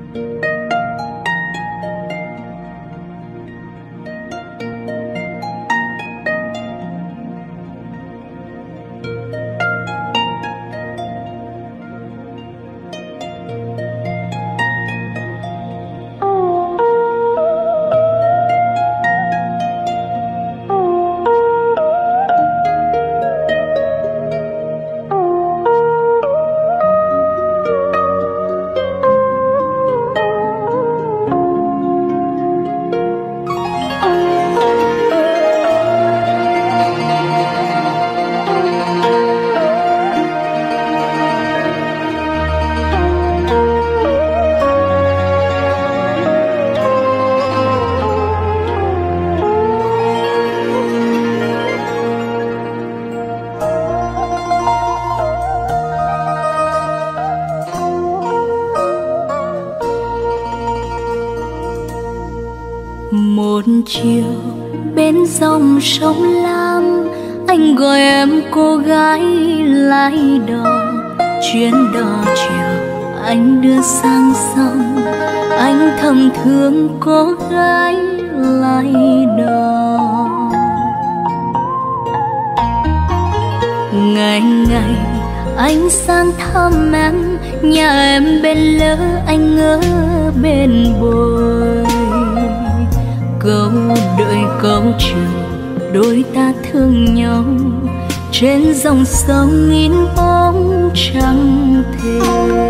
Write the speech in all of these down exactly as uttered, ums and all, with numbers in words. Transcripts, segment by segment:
Một chiều bên dòng sông Lam, anh gọi em cô gái lái đò. Chuyến đò chiều anh đưa sang sông, anh thầm thương cô gái lái đò. Ngày ngày anh sang thăm em, nhà em bên lỡ anh ở bên bồi. Câu đợi câu chiều đôi ta thương nhau, trên dòng sông in bóng trăng thề.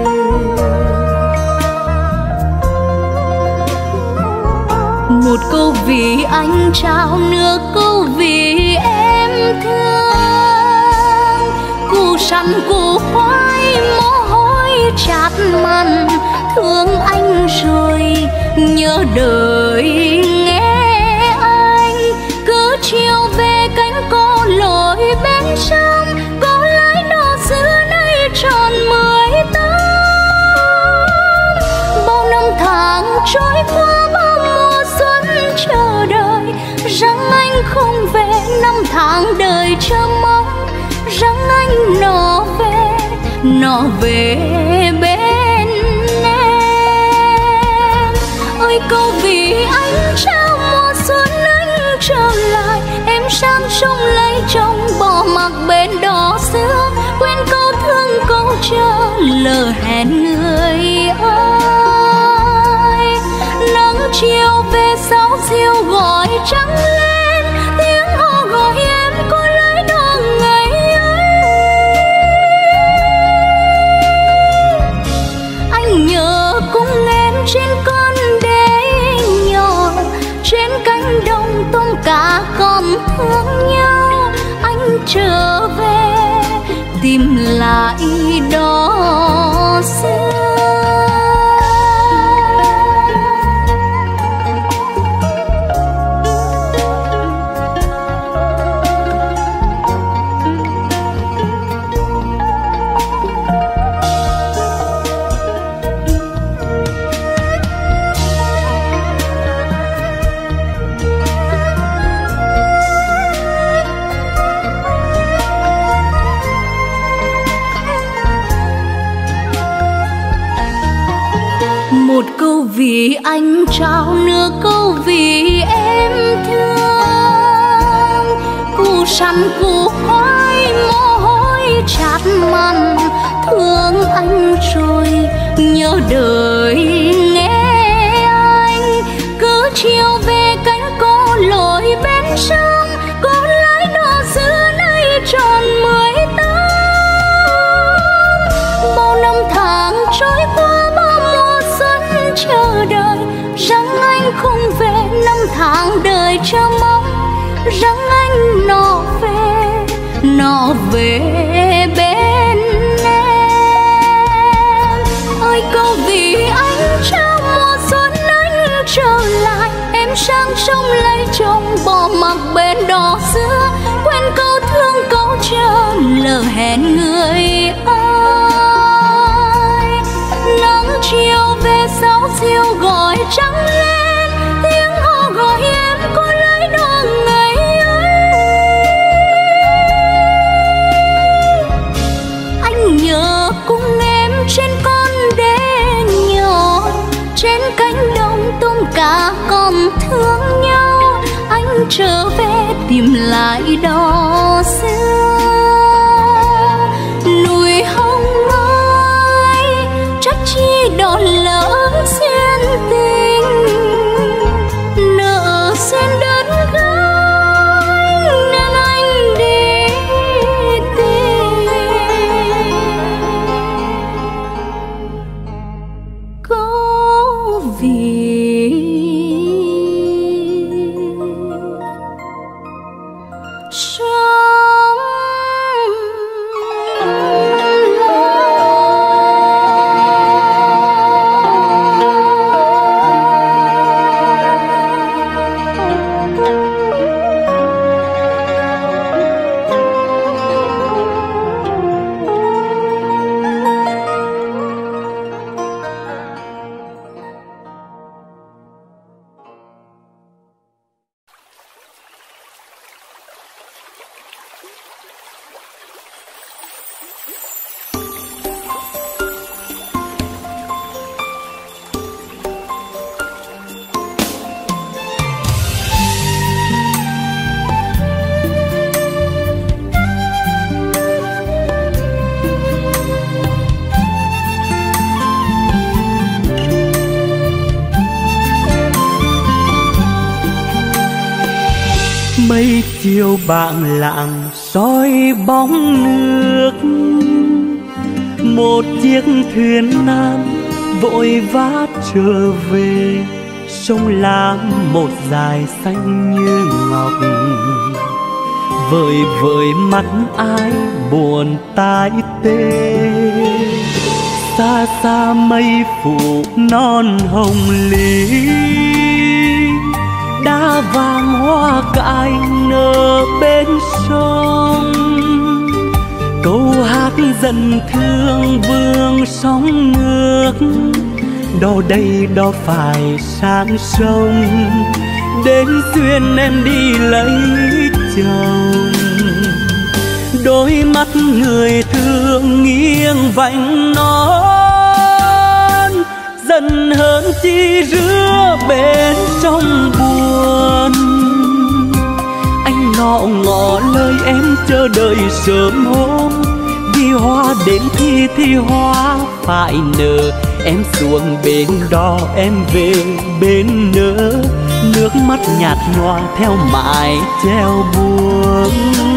Một câu vì anh trao, nửa câu vì em thương. Củ sắn củ khoai mồ hôi chát mặn, thương anh rồi nhớ đời nghe anh. Cứ chiều về cánh cô lội bên sông, cô lái đò xưa nay tròn mười tám. Bao năm tháng trôi qua, bao mùa xuân chờ đợi, rằng anh không về. Năm tháng đời chờ mong, rằng anh nó về, nó về bên em. Ôi câu vì anh trao mùa xuân anh trở lại, em sang sông lấy chồng bỏ mặc bên đò xưa. Quên câu thương câu chờ lỡ hẹn người ơi. Nắng chiều về sáu diêu gọi trắng lên, tiếng hò gọi em cô lái đò ngày ấy. Anh nhớ cùng em trên con đê nhỏ, trên cánh đồng tôm cá còn thương nhau. Anh trở về tìm lại đò xưa. Một câu vì anh trao, nửa câu vì em thương. Củ sắn củ khoai mồ hôi chát mặn, thương anh rồi nhớ đời nghe anh. Cứ chiều về cánh cô lội bên sông, cô lái đò xưa nay tròn mười tám. Bao năm tháng trôi qua, bao mùa xuân chờ đợi, rằng anh không về. Năm tháng đời chờ mong, rằng anh nó về, nó về bên em. Ơi câu vì anh trao mùa xuân anh trở lại, em sang sông lấy chồng bỏ mặc bên đò xưa. Quên câu thương câu chờ lỡ hẹn người ơi. Nắng chiều về sáu diêu gọi trắng lên, tiếng hò gọi em cô lái đò ngày ấy. Anh nhớ cùng em trên con đê nhỏ, cánh đồng tôm cá còn thương nhau, anh trở về tìm lại đó xưa. Núi hồng ơi, trách chi đỏ lỡ duyên tình, nợ duyên đơn gái nên anh đi tìm. Có vì sống mây chiều bảng lạng soi bóng nước, một chiếc thuyền nan vội vã trở về, sông Lam một dải xanh như ngọc. Vời vợi mắt ai buồn tai tê, xa xa mây phủ non hồng lý, đá vàng hoa cải nở bên sông. Câu hát dần thương vương sóng nước, đò đây đò phải sang sông, đến duyên em đi lấy chồng. Đôi mắt người thương nghiêng vành non, dần hơn chi rứa bên sông buồn. Anh ngọ ngọ lời em chờ đợi sớm hôm, vì hoa đến khi thì hoa phải nở. Em xuống bên đó em về bên nỡ, nước mắt nhạt nhòa theo mãi treo buông.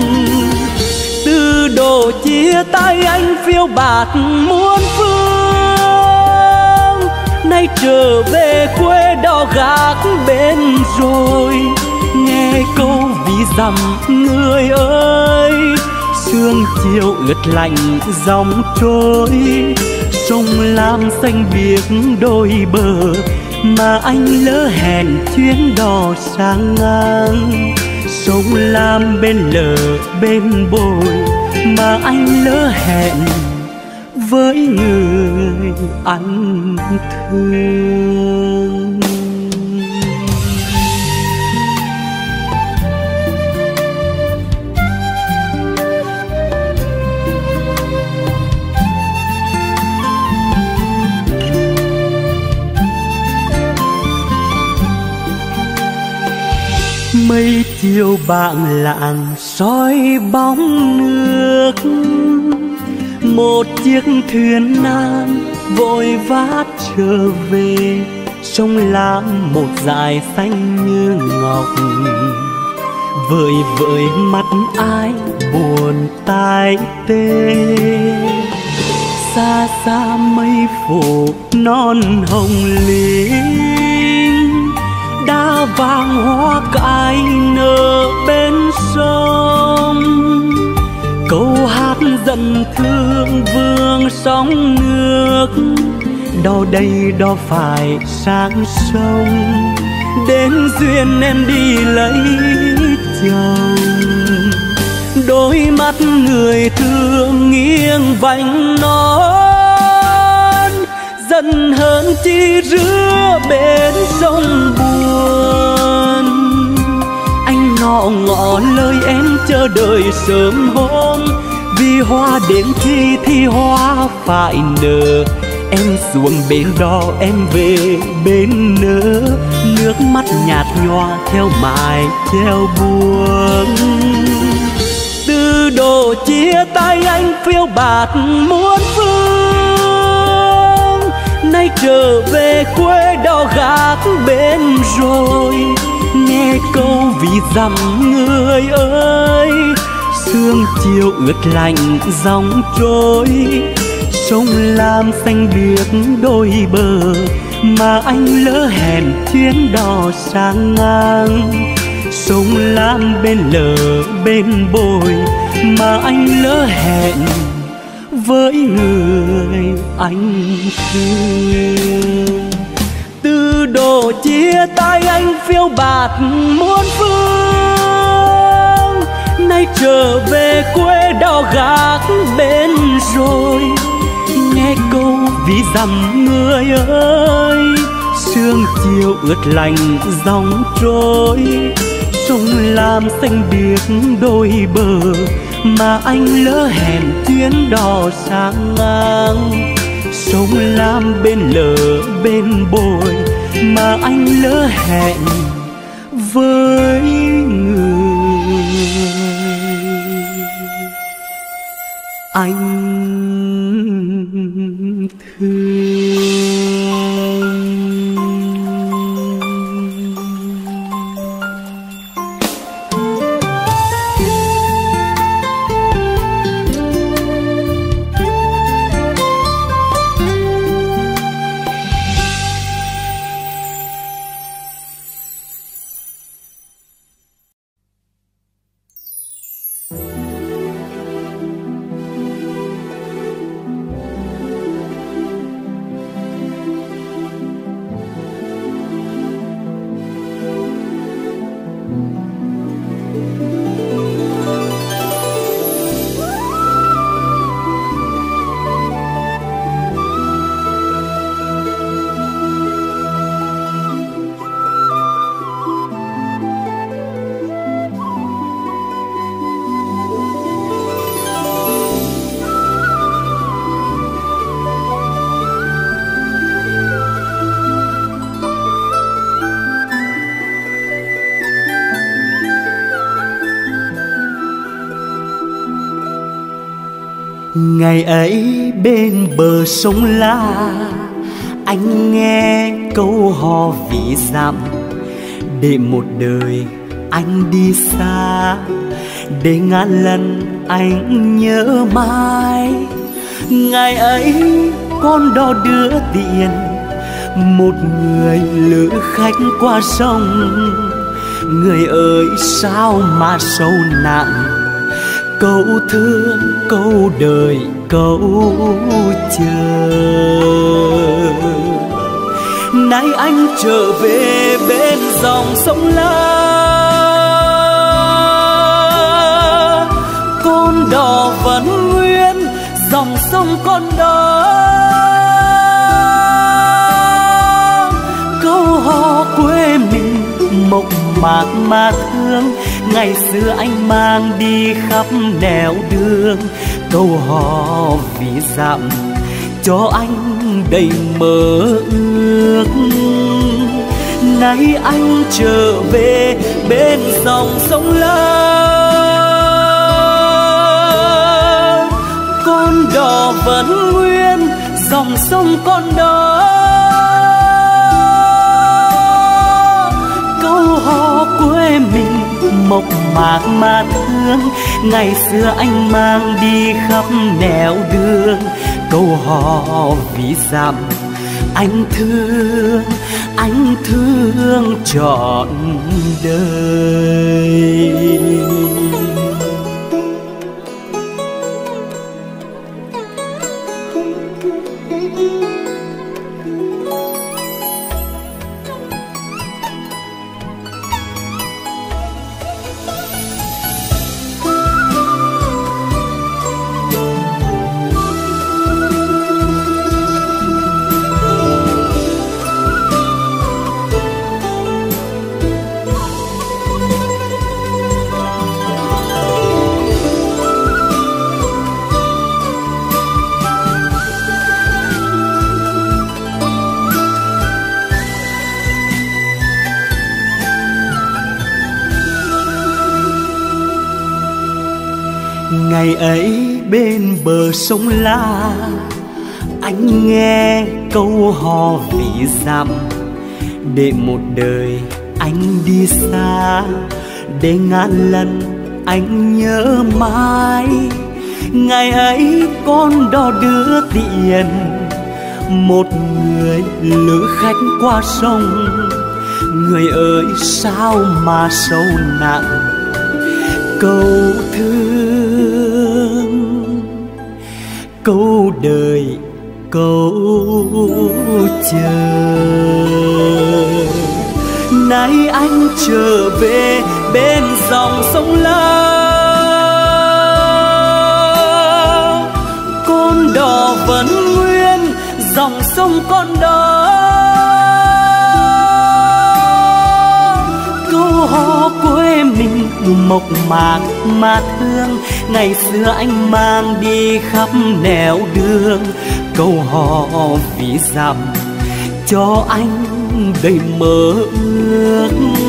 Từ độ chia tay anh phiêu bạt muôn phương, nay trở về quê đó gác bên rồi. Nghe câu ví dặm người ơi, sương chiều ướt lạnh dòng trôi. Sông Lam xanh biếc đôi bờ, mà anh lỡ hẹn chuyến đò sang ngang. Sông Lam bên lờ bên bồi, mà anh lỡ hẹn với người anh thương. Mây chiều bảng lạng soi bóng nước, một chiếc thuyền nan vội vã trở về. Sông Lam một dải xanh như ngọc, vời vợi mắt ai buồn tai tê. Xa xa mây phủ non hồng linh, đá vàng hoa cải nở bên sông. Câu hát dần thương vương sóng nước, đò đây đò phải sang sông, đến duyên em đi lấy chồng. Đôi mắt người thương nghiêng vành non, dần hơn chi rứa bên sông buồn. Anh ngọ ngọ lời em chờ đợi sớm hôm, vì hoa đến khi thì hoa phải nở. Em xuống bến đò em về bên nỡ, nước mắt nhạt nhòa theo mãi theo buông. Từ độ chia tay anh phiêu bạt muôn phương, nay trở về quê đò gác bên rồi. Nghe câu ví dặm người ơi, sương chiều ướt lạnh dòng trôi. Sông Lam xanh biếc đôi bờ, mà anh lỡ hẹn chuyến đò sang ngang. Sông Lam bên lờ bên bồi, mà anh lỡ hẹn với người anh thương. Từ độ chia tay anh phiêu bạt muôn phương, nay trở về quê đò gác bên rồi. Nghe câu ví dặm người ơi, sương chiều ướt lạnh dòng trôi. Sông Lam xanh biếc đôi bờ, mà anh lỡ hẹn chuyến đò sang ngang. Sông Lam bên lờ bên bồi, mà anh lỡ hẹn với người anh thương. Ngày ấy bên bờ sông La, anh nghe câu hò ví dặm. Để một đời anh đi xa, để ngàn lần anh nhớ mãi. Ngày ấy con đò đưa tiền, một người lữ khách qua sông. Người ơi sao mà sâu nặng, câu thương câu đời câu chờ. Nay anh trở về bên dòng sông La, con đò vẫn nguyên dòng sông con đó. Câu hò quê mình mộc mạc mà thương, ngày xưa anh mang đi khắp nẻo đường. Câu hò ví dặm cho anh đầy mơ ước. Nay anh trở về bên dòng sông La, con đò vẫn nguyên dòng sông con đó. Câu hò quê mình mộc mạc mà thương, ngày xưa anh mang đi khắp nẻo đường. Câu hò ví dặm anh thương, anh thương trọn đời. Ngày ấy bên bờ sông La, anh nghe câu hò ví dặm. Để một đời anh đi xa, để ngàn lần anh nhớ mãi. Ngày ấy con đò đưa tiền, một người lữ khách qua sông. Người ơi sao mà sâu nặng câu thương, câu đời câu chờ. Nay anh trở về bên dòng sông La, con đò vẫn nguyên dòng sông con đó. Câu hò quê mình mộc mạc mà thương, ngày xưa anh mang đi khắp nẻo đường. Câu hò ví dặm cho anh đầy mơ ước.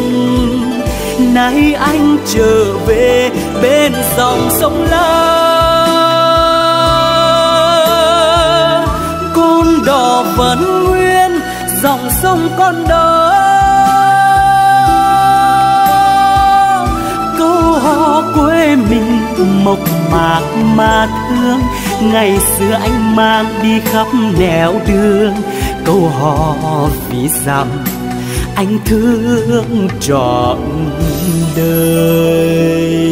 Nay anh trở về bên dòng sông La, con đò vẫn nguyên dòng sông con đó. Câu hò quê mình mộc mạc mà thương, ngày xưa anh mang đi khắp nẻo đường. Câu hò ví dặm anh thương trọn đời.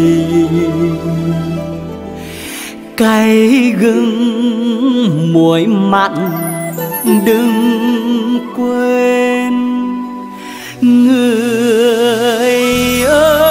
Cay gừng muối mặn đừng quên, người ơi.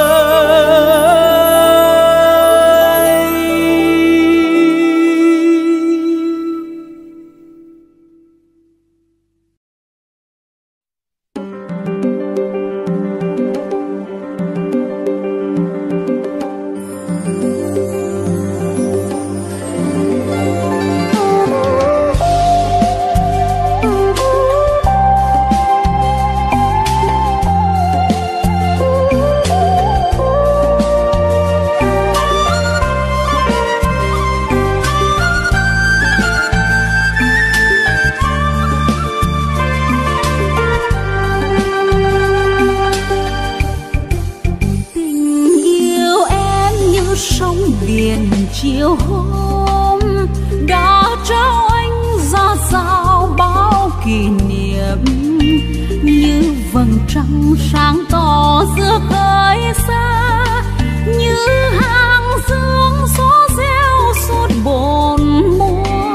Chiều hôm đã trao anh ra sao bao kỷ niệm, như vầng trăng sáng tỏ giữa khơi xa, như hàng dương xóa reo suốt bốn mùa.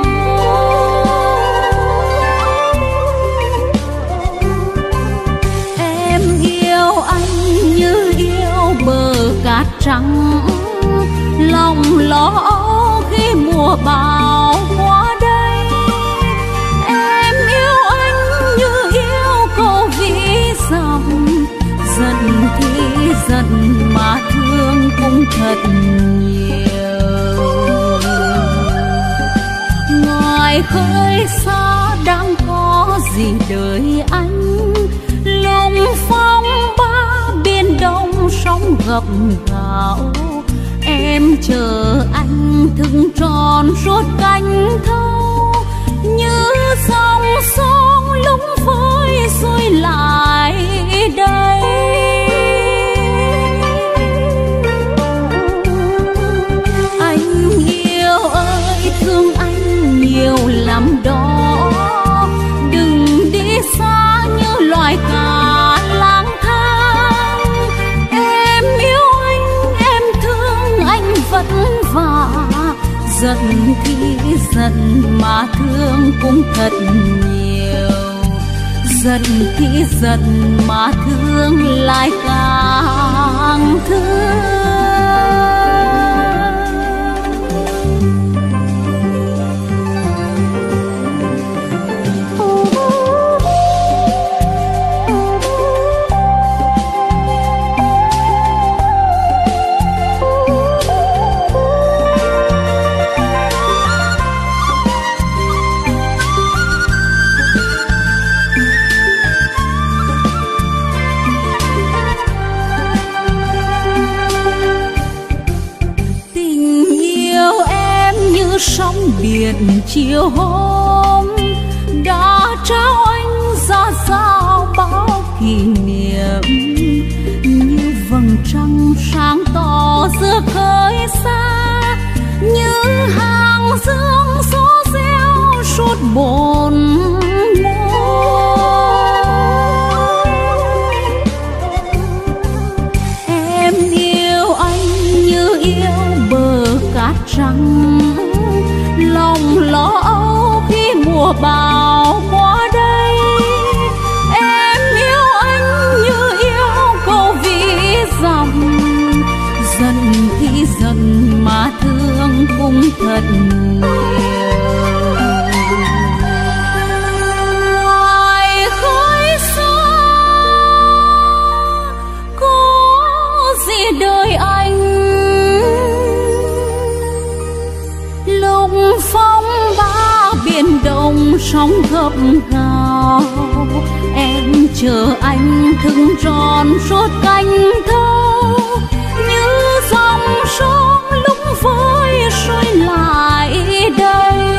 Em yêu anh như yêu bờ cát trắng, lòng lo khi mùa bão qua đây. Em yêu anh như yêu câu ví dặm, giận thì giận mà thương cũng thật nhiều. Ngoài khơi xa đang có gì đợi anh, lùng phong ba biển đông sóng gập gạo. Em chờ anh thức tròn suốt canh thâu, như dòng sông lúng với xuôi lại đây. Anh yêu ơi thương anh nhiều lắm đó, đừng đi xa như loài cá lang thang. Em yêu vất vả, giận thì giận mà thương cũng thật nhiều. Giận thì giận mà thương lại càng thương. biển chiều hôm đã trao anh ra sao bao kỷ niệm, như vầng trăng sáng tỏ giữa khơi xa, như hàng dương số reo suốt bốn mùa. Em yêu anh như yêu bờ cát trắng, lòng lo âu khi mùa bão qua đây. Em yêu anh như yêu câu ví dặm, giận thì giận mà thương cũng thật nhiều. Ngoài khói xa có gì đời anh, lúc phong ba biển động sóng gập gào, em chờ anh thừng tròn suốt cánh thâu, như dòng sông lúc vơi trôi lại đây.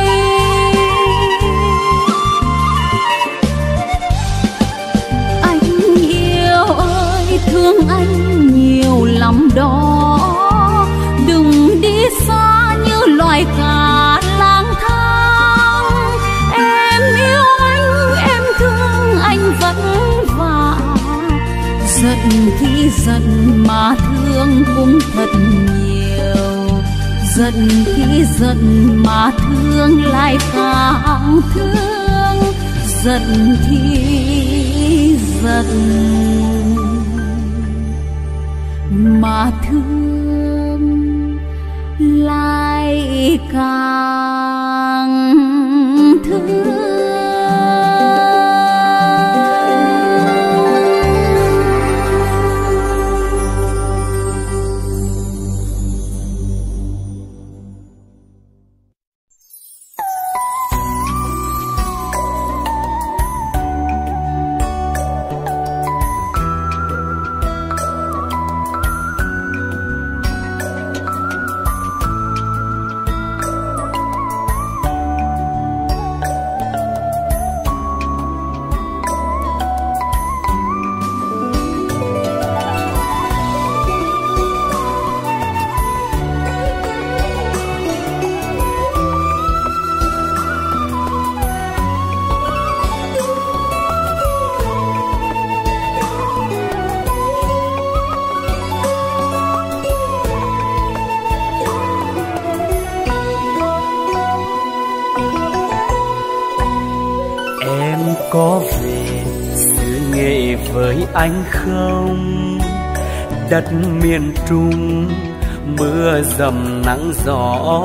Anh yêu ơi thương anh nhiều lắm đó, đừng đi xa như loài cá lang thang. Em yêu anh, em thương anh vất vả, giận thì giận mà thương cũng thật nhiều, giận thì giận mà thương lại càng thương, giận thì giận mà thương lại càng thương. Có về xứ Nghệ với anh không? Đất miền Trung mưa dầm nắng gió,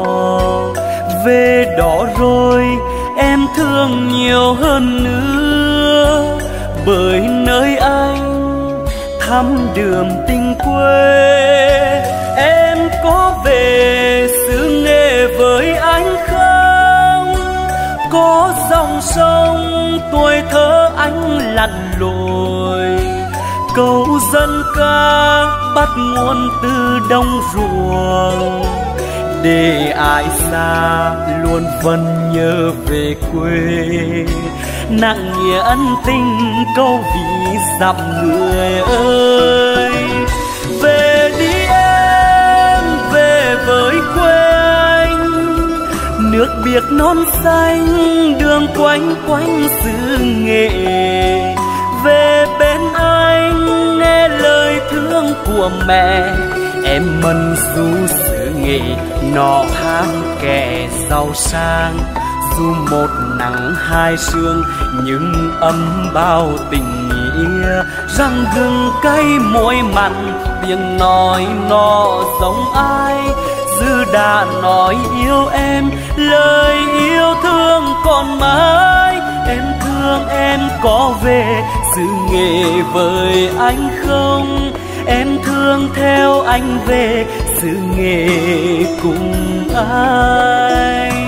về đó rồi em thương nhiều hơn nữa, bởi nơi anh thăm đường tình quê. Em có về xứ Nghệ với anh không? Có dòng sông tuổi thơ anh lặn lội, câu dân ca bắt nguồn từ đồng ruộng, để ai xa luôn vẫn nhớ về quê. Nặng nghĩa ân tình câu ví dặm người ơi. Về đi em, về với quê anh, nước biếc non xanh đường quanh quanh xứ Nghệ. Về bên anh nghe lời thương của mẹ, em mân du xứ Nghệ nọ ham kẻ giàu sang. Dù một nắng hai sương nhưng ấm bao tình nghĩa, răng gừng cay môi mặn tiếng nói nó giống ai. Dư đã nói yêu em, lời yêu thương còn mãi. Em thương em có về xứ Nghệ với anh không? Em thương theo anh về xứ Nghệ cùng anh.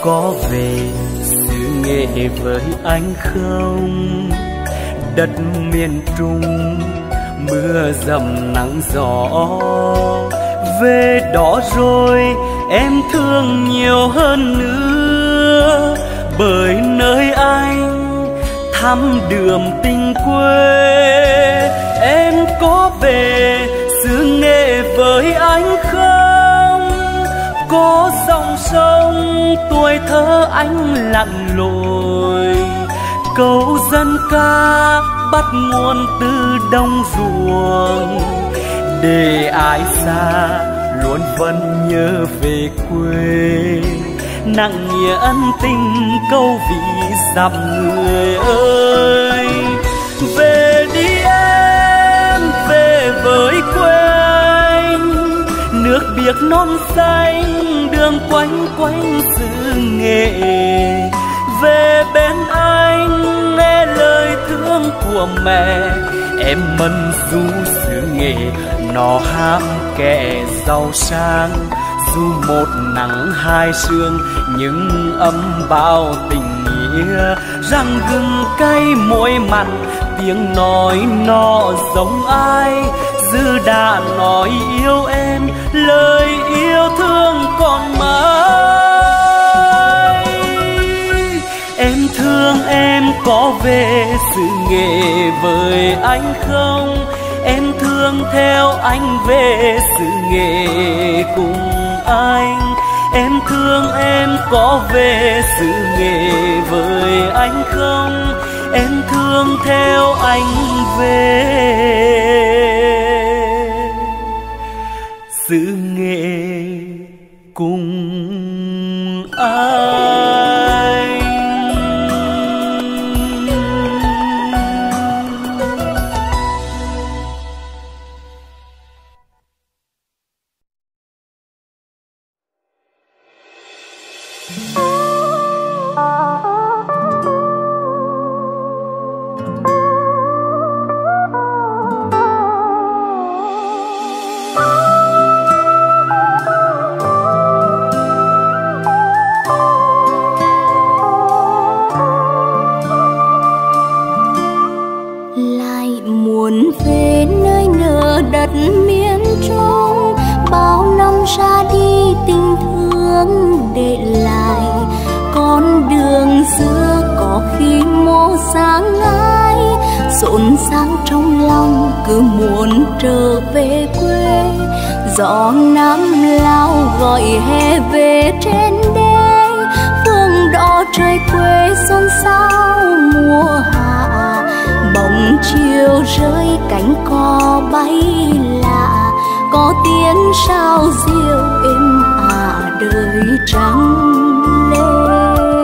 có về xứ Nghệ với anh không? Đất miền Trung mưa dầm nắng gió, về đó rồi em thương nhiều hơn nữa, bởi nơi anh thăm đường tình quê. Em có về xứ Nghệ với anh không? Có dòng sông tuổi thơ anh lặn lội, câu dân ca bắt nguồn từ đồng ruộng, để ai xa luôn vẫn nhớ về quê, nặng nghĩa ân tình câu vì dặm người ơi. Về đi em, về với quê anh, nước biếc non xanh đường quanh quanh xứ Nghệ. Về bên anh nghe lời thương của mẹ, em mân du xứ Nghệ nó ham kẻ giàu sang. Dù một nắng hai sương nhưng âm bao tình nghĩa, răng gừng cay môi mặn tiếng nói nó giống ai. Dư đã nói yêu em lời yêu thương còn mãi. Em thương em có về xứ Nghệ với anh không? Em thương theo anh về xứ Nghệ cùng anh. Em thương em có về xứ Nghệ với anh không? Em thương theo anh về xứ Nghệ cùng anh. Rộn ràng trong lòng cứ muốn trở về quê, gió Nam lao gọi hè về trên đê. Phương đỏ trời quê xôn xao mùa hạ, bóng chiều rơi cánh cò bay lạ, có tiếng sao diêu êm ả đời trắng lên.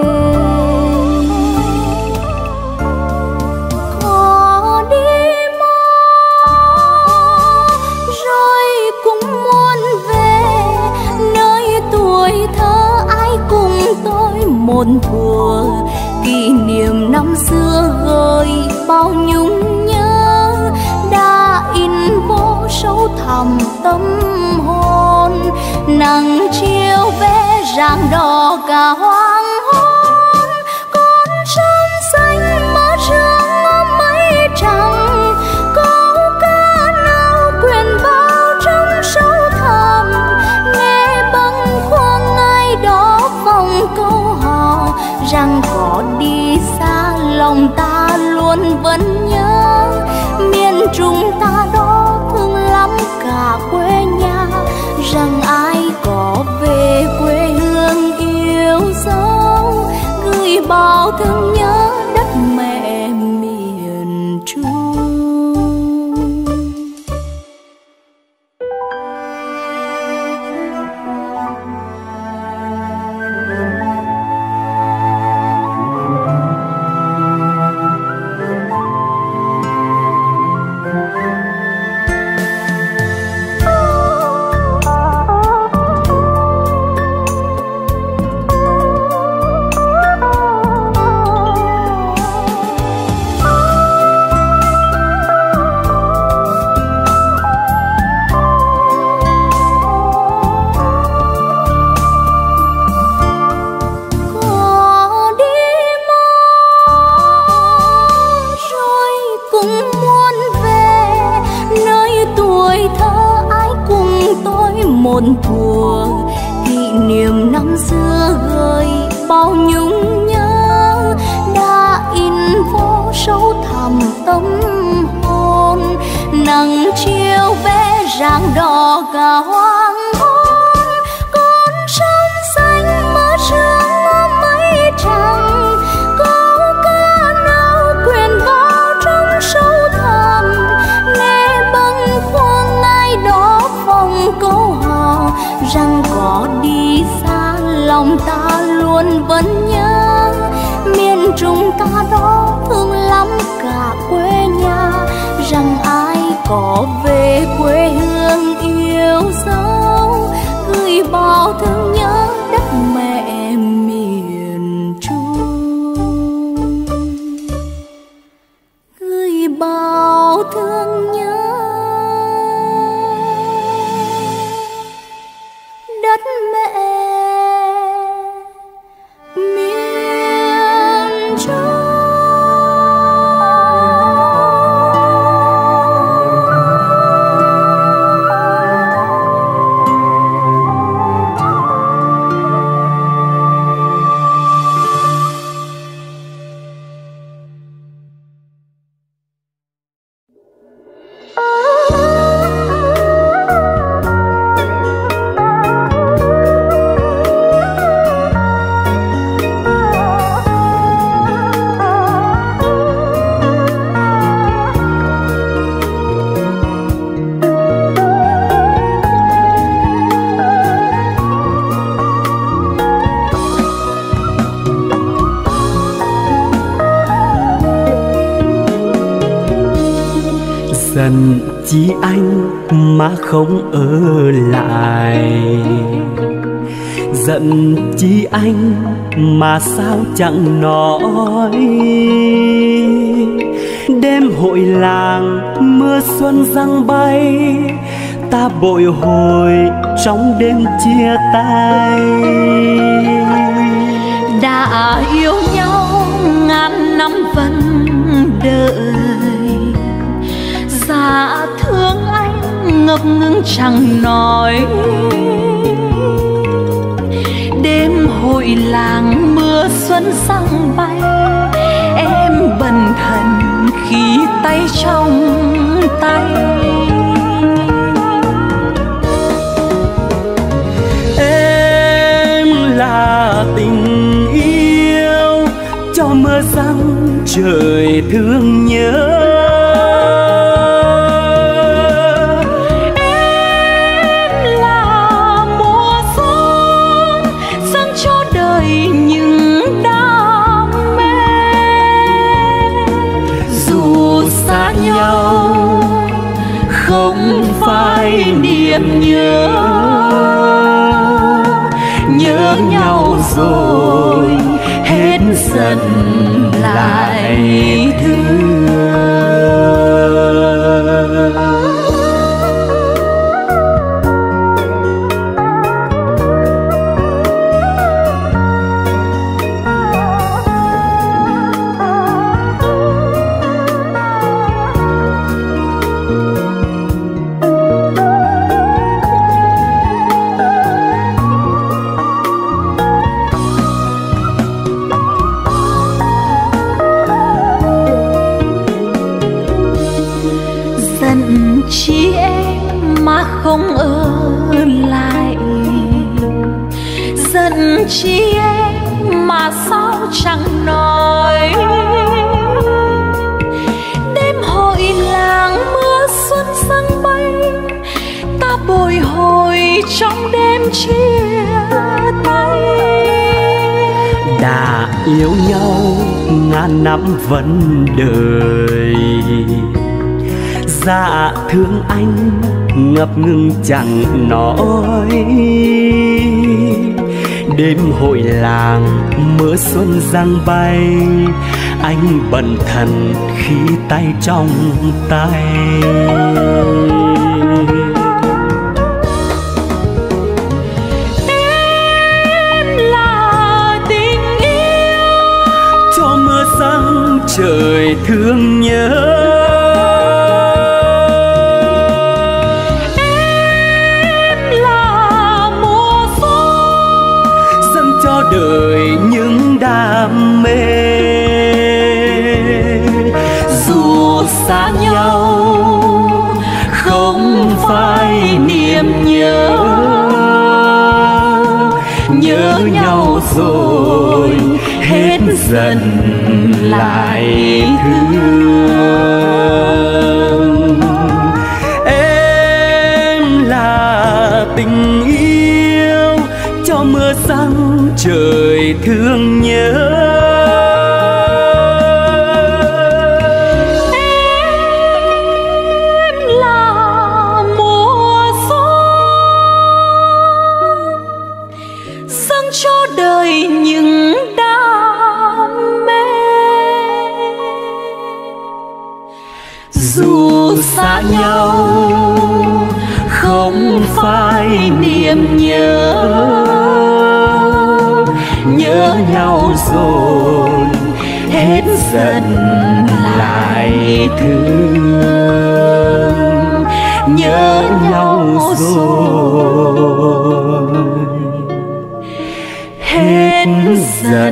Một thuở kỷ niệm năm xưa gợi bao nhung nhớ, đã in vô sâu thẳm tâm hồn. Nắng chiều vẽ rạng đỏ cả hoàng hôn, con sông xanh mơ sương ôm mây trắng. Câu ca nào quyện vào trong sâu thẳm, nghe bâng khuâng ai đó vòng câu rằng có đi xa lòng ta luôn vẫn nhớ. Miền Trung ta đó thương lắm cả quê nhà, rằng ai có về quê hương yêu dấu, gửi bao thương nhớ đất mẹ miền Trung. mùa, kỷ niệm năm xưa gợi bao nhung nhớ, đã in vô sâu thẳm tâm hồn. Nắng chiều vẽ rạng đỏ cả hoàng hôn, con sông xanh mơ sương mơ mây trắng, câu ca nào quyện vào trong sâu thẳm. Nghe bâng khuâng ai đó vòng câu hò, rằng có đi xa lòng ta luôn vẫn nhớ. Miền Trung ta đó thương lắm cả quê nhà, rằng ai có về quê hương yêu dấu, gửi bao thương nhớ đất mẹ miền Trung, gửi bao thương nhớ đất mẹ miền Trung. Giận chi anh mà không ở lại, giận chi anh mà sao chẳng nói. Đêm hội làng mưa xuân giăng bay, ta bồi hồi trong đêm chia tay. Đã yêu nhau ngàn năm vẫn đợi, dạ thương anh ngập ngừng chẳng nói. Đêm hội làng mưa xuân giăng bay, em bần thần khi tay trong tay. Em là tình yêu cho mưa giăng trời thương nhớ. Niềm nhớ nhớ nhau rồi hết dần lại thương. Chỉ em mà không ở lại, giận chi em mà sao chẳng nói. Đêm hội làng mưa xuân giăng bay, ta bồi hồi trong đêm chia tay. Đã yêu nhau ngàn năm vẫn đợi, dạ thương anh ngập ngừng chẳng nói. Đêm hội làng mưa xuân giăng bay, anh bần thần khi tay trong tay. Em là tình yêu cho mưa giăng trời thương nhớ. Em là đời những đam mê. Dù xa nhau không phải niềm nhớ, nhớ nhau rồi hết dần lại thương. Em là tình yêu cho mưa răng trời thương nhớ. Xa nhau không phải niềm nhớ, nhớ nhau rồi hết dần lại thương. Nhớ nhau rồi hết dần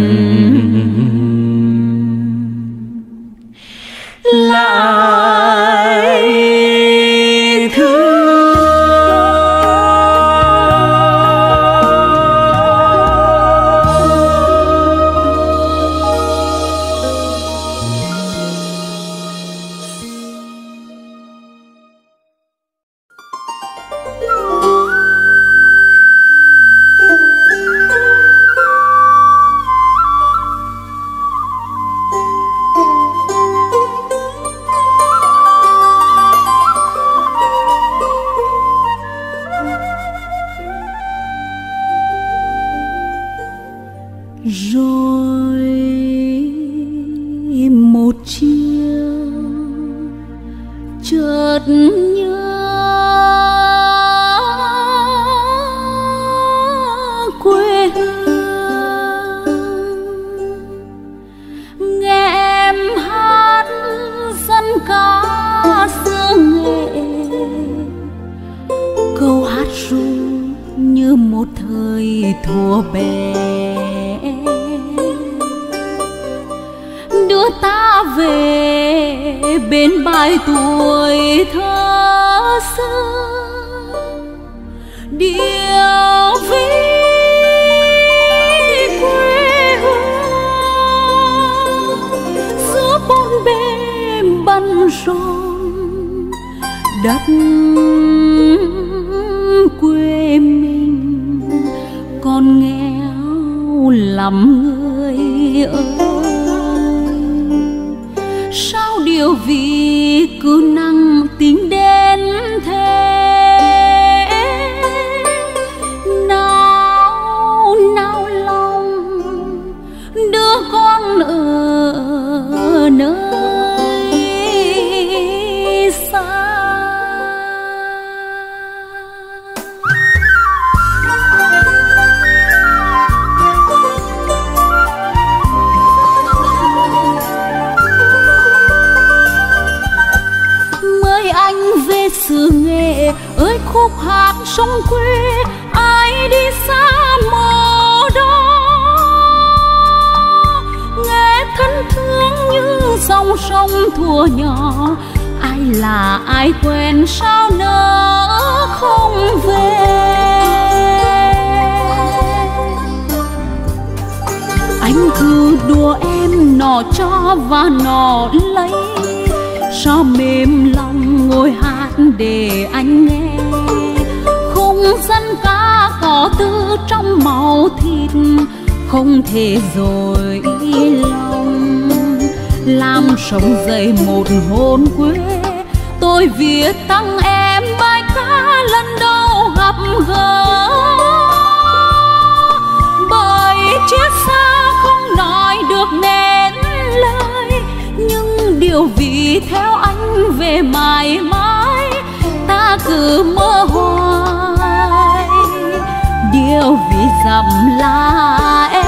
lại thương. Không thể dối lòng làm sống dậy một hồn quê. Tôi viết tặng em bài ca lần đầu gặp gỡ, bởi chia xa không nói được nên lời, nhưng điều vì theo anh về mãi mãi ta cứ mơ hoài. Điều vì dặm là em.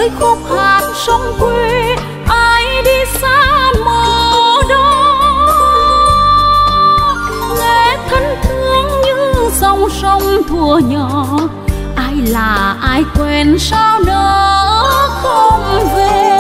ơi khúc hát sông quê, ai đi xa mồ đó. Nghe thân thương như dòng sông thuở nhỏ, ai là ai quên sao nỡ không về.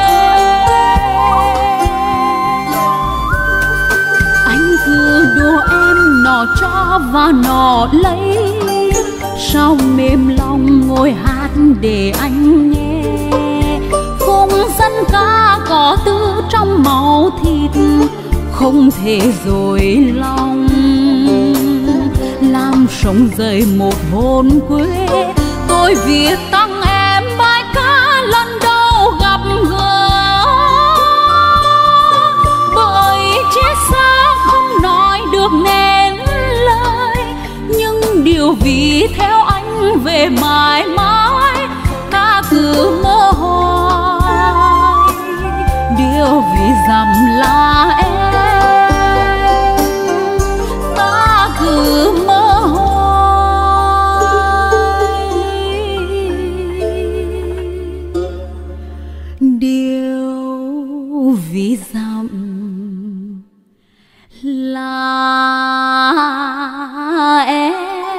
Anh cứ đùa em nọ cho và nọ lấy, sao mềm lòng ngồi hát để anh nghe. Khung dân ca có tư trong máu thịt, không thể dối lòng. Làm sống dậy một hồn quê, tôi viết tặng em bài ca lần đầu gặp gỡ. Bởi chia xa không nói được nên lời, nhưng điều vì theo anh về mãi mãi, ta cứ mơ hoài. Điều vì dặm là em, ta cứ mơ hoài. Điều vì dặm là em.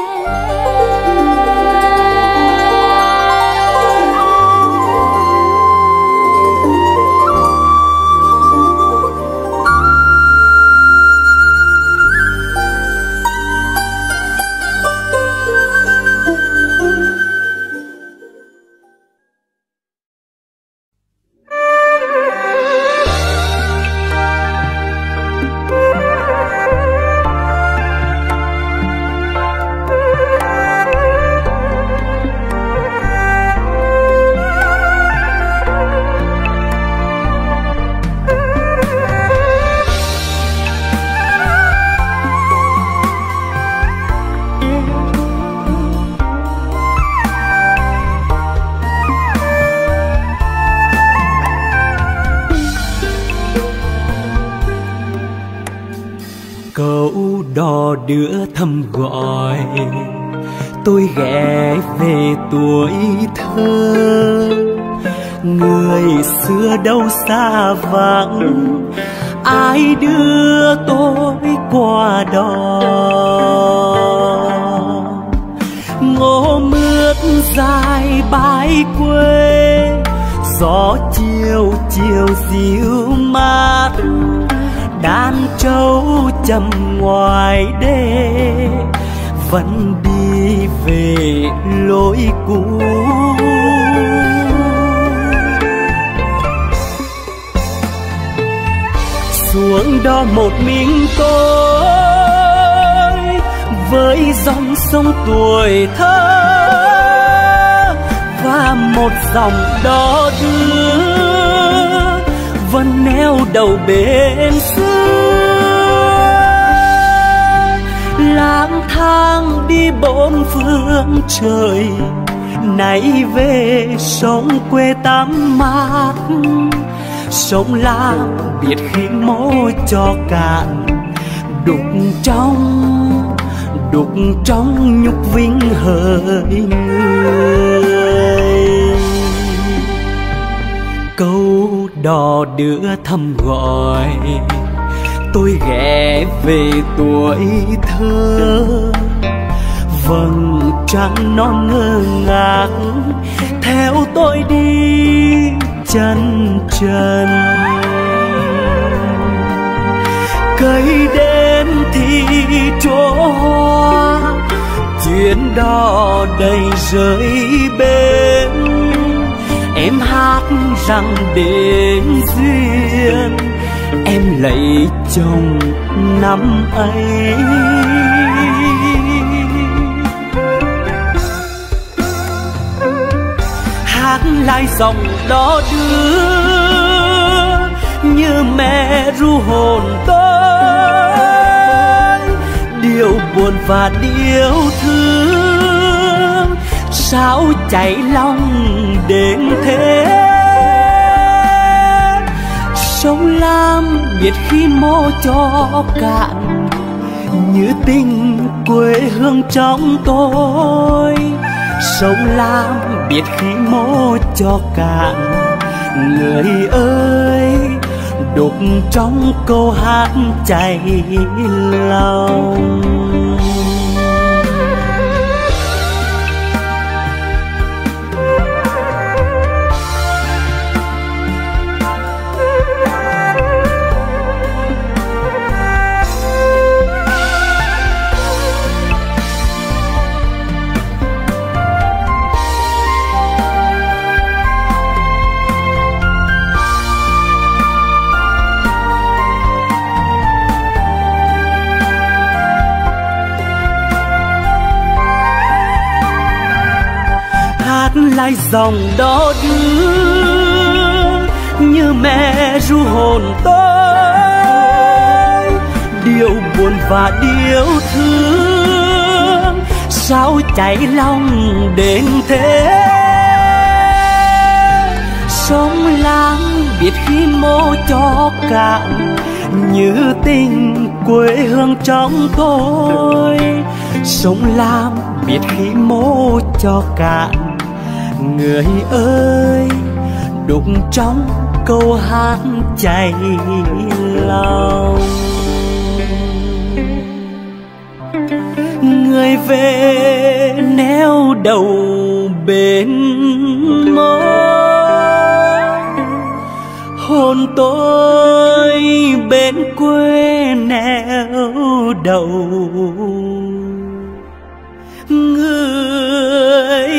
Câu đò đưa thăm gọi tôi ghé về tuổi thơ. Người xưa đâu xa vắng, ai đưa tôi qua đó. Ngô mướt dài bãi quê, gió chiều chiều dịu mát. Đàn trâu chầm ngoài đê, vẫn đi về lối cũ. Xuống đó một mình tôi, với dòng sông tuổi thơ và một dòng đò đưa vẫn neo đầu bên xưa. Lang thang đi bốn phương trời, nay về sống quê tắm mát. Sống làm biết khi mô cho cạn, đục trong đục trong nhục vinh hỡi người. Câu đò đưa thăm gọi tôi ghé về tuổi thơ. Vầng trăng non ngơ ngác theo tôi đi chân trần. Cây đến thì chỗ hoa, chuyến đò đầy rơi bên. Em hát rằng đến duyên, em lấy chồng năm ấy. Hát lại dòng đó đưa như mẹ ru hồn tôi. Điều buồn và điều thương sao chảy lòng đến thế. Sống lam biết khi mô cho cạn, như tình quê hương trong tôi sông Lam biết khi mô cho cạn. Người ơi, đục trong câu hát chảy lòng. Lại dòng đó đưa như mẹ ru hồn tôi, điều buồn và điều thương sao cháy lòng đến thế. Sông Lam biết khi mô cho cạn, như tình quê hương trong tôi. Sông Lam biết khi mô cho cạn, người ơi, đục trong câu hát chảy lòng. Người về neo đầu bên mơ, hồn tôi bên quê neo đầu. Người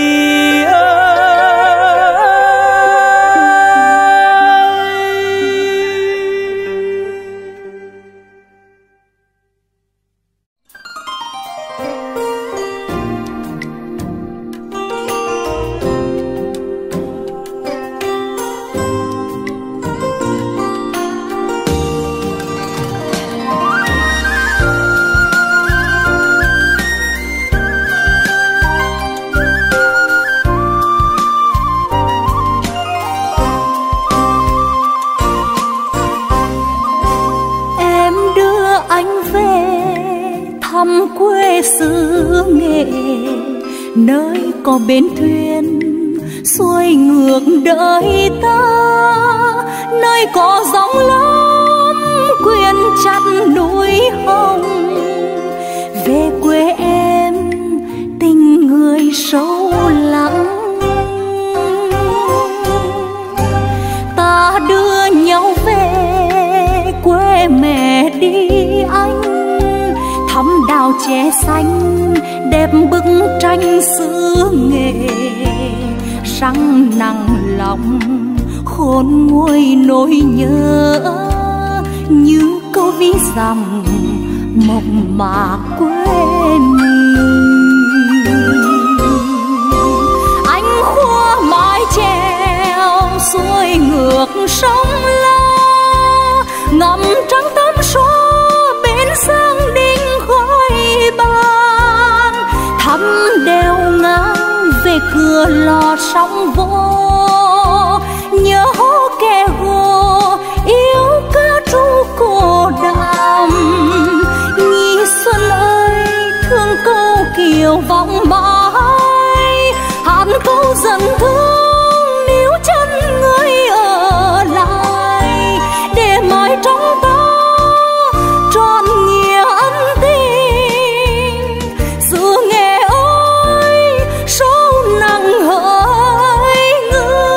nơi có bến thuyền xuôi ngược đời ta, nơi có gióng lắm quyện chặt núi hồng. Về quê em tình người sâu lắng, ta đưa nhau về quê mẹ đi anh, thắm đào che xanh đẹp bức tranh xứ nghệ. Răng nặng lòng khôn nguôi nỗi nhớ, như câu ví dặm mộng mạc quê mình. Anh khua mái chèo xuôi ngược sông La, ngắm trăng tắm xóa bên sông Đinh khói ban. Thăm đèo ngang về cửa lò sóng vô, nhớ hố kè hồ yêu ca ru cô đàm. Nhi xuân ơi thương câu kiều vọng mãi, hát câu dần thương níu chân người ở lại, để mãi trong ta trọn nghĩa ân tình. Xứ Nghệ ơi sâu nặng hỡi người.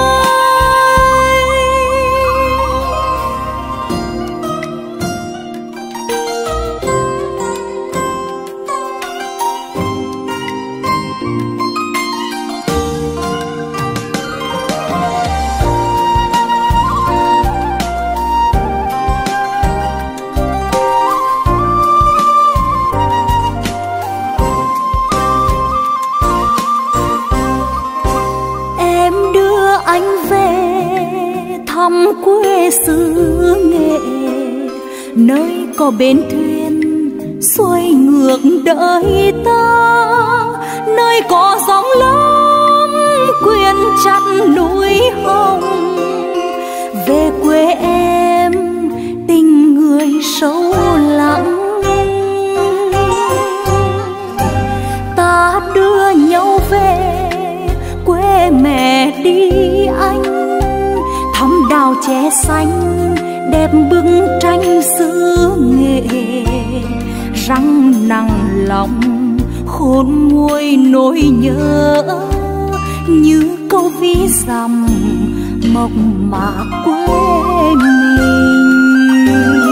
Thăm quê xứ Nghệ, nơi có bến thuyền xuôi ngược đời ta, nơi có gióng lắm quyện chặt núi hồng. Về quê em tình người sâu lắng, ta đưa nhau về đi anh, thăm đào che xanh đẹp bức tranh xứ nghệ, răng nặng lòng khôn nguôi nỗi nhớ như câu ví dặm mộc mạc quê mình.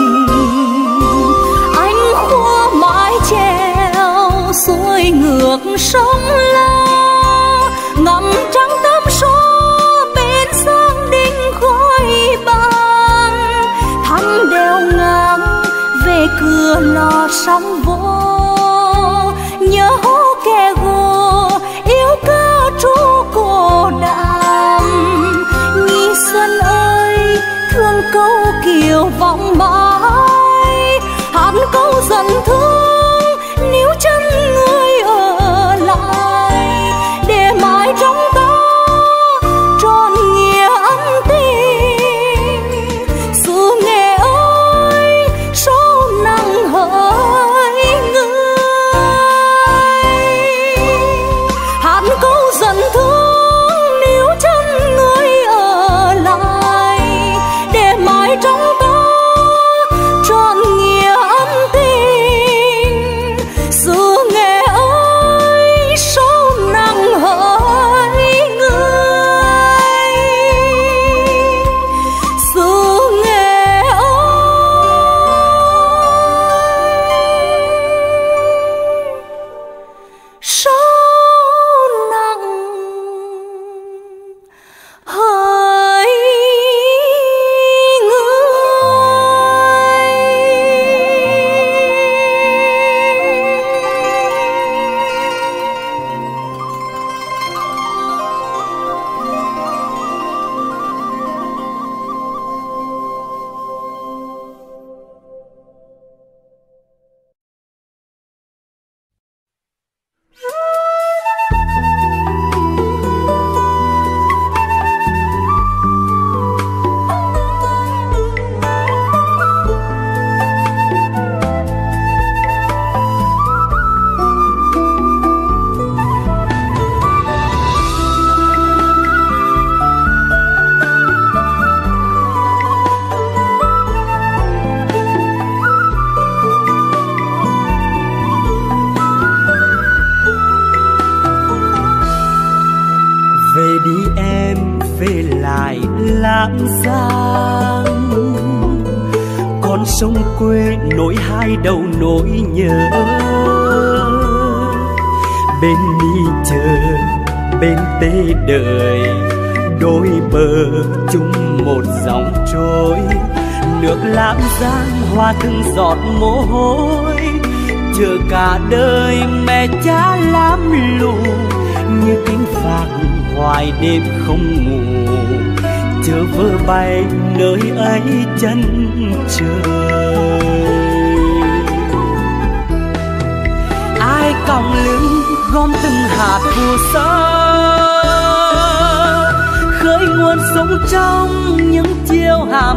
Anh khua mái chèo xuôi ngược sông La, ngắm trăng tắm số bên sông đinh khói băng, thăm đèo ngang về cửa lò sóng vô, nhớ hố kè gồ yêu ca trú cổ đàm. Nhi xuân ơi thương câu kiều vọng mãi, hát câu dần thương níu chân người ở lại, để mãi trong ta tròn nghĩa ân tình. Xứ Nghệ ơi sâu nặng hỡi người, hát câu dần thương níu chân người ở lại, để mãi trong ta tròn nghĩa ân tình. Xứ Nghệ ơi sâu nặng hỡi người, xứ Nghệ ơi sâu nặng hỡi về đi em, về lại Lạng Giang, con sông quê nối hai đầu nỗi nhớ. Bên Ni chờ, bên Tê đợi, đôi bờ chung một dòng trôi. Nước Lạng Giang hoa từng giọt mồ hôi, chờ cả đời mẹ cha làm lù, như cánh phạt hoài đêm không ngủ, chờ vơ bay nơi ấy chân trời. Ai còng lưng gom từng hạt phù sa, khơi nguồn sống trong những chiều hà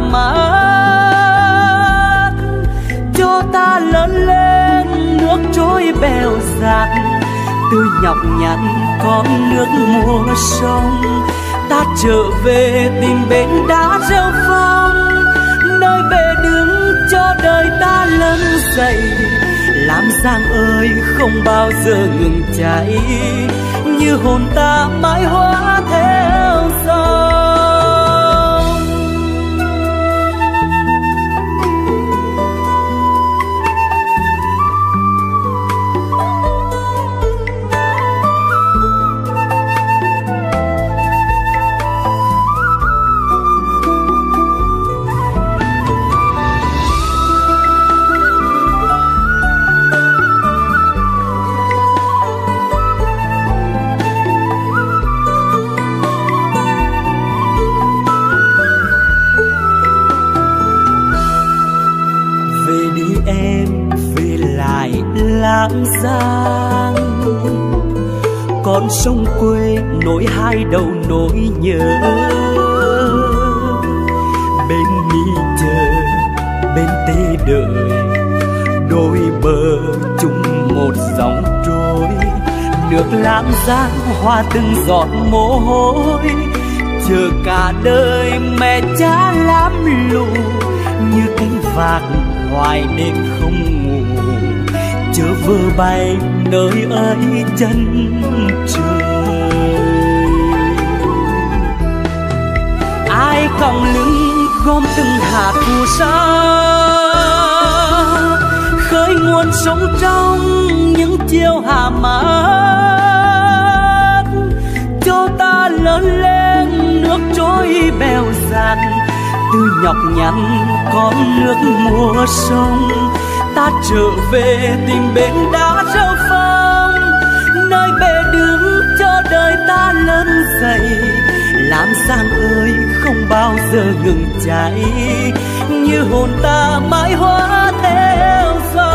mát, cho ta lớn lên nước trôi bèo dạt. Từ nhọc nhằn con nước mùa sông, ta trở về tìm bến đá rêu phong, nơi bề đứng cho đời ta lớn dậy. Lam Giang ơi không bao giờ ngừng cháy, như hồn ta mãi hóa theo sông. Lạng Giang, con sông quê nối hai đầu nỗi nhớ. Bên Ni chờ, bên Tê đợi, đôi bờ chung một dòng trôi. Nước Lạng Giang hoa từng giọt mồ hôi, chờ cả đời mẹ cha làm lũ, như cánh vạc hoài đêm không ngủ, chớ vơ bay nơi ấy chân trời. Ai còng lưng gom từng hạt phù sa, khơi nguồn sống trong những chiều hạ mát, cho ta lớn lên nước trôi bèo dạt. Từ nhọc nhằn con nước mùa sông, ta trở về tìm bến đá rêu phong, nơi bề đứng cho đời ta lớn dậy. Lam Giang ơi không bao giờ ngừng cháy, như hồn ta mãi hóa theo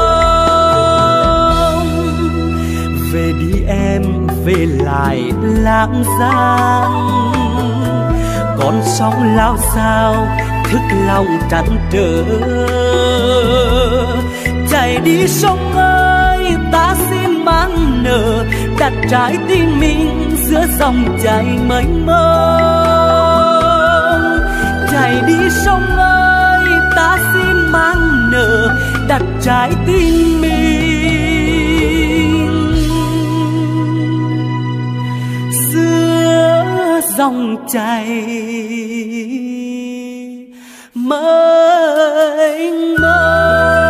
sông. Về đi em, về lại Lam Giang, con sóng lao sao thức lòng trăn trở. Chạy đi sông ơi, ta xin mang nở, đặt trái tim mình giữa dòng chảy mênh mông. Chạy đi sông ơi, ta xin mang nở, đặt trái tim mình giữa dòng chảy mênh mông.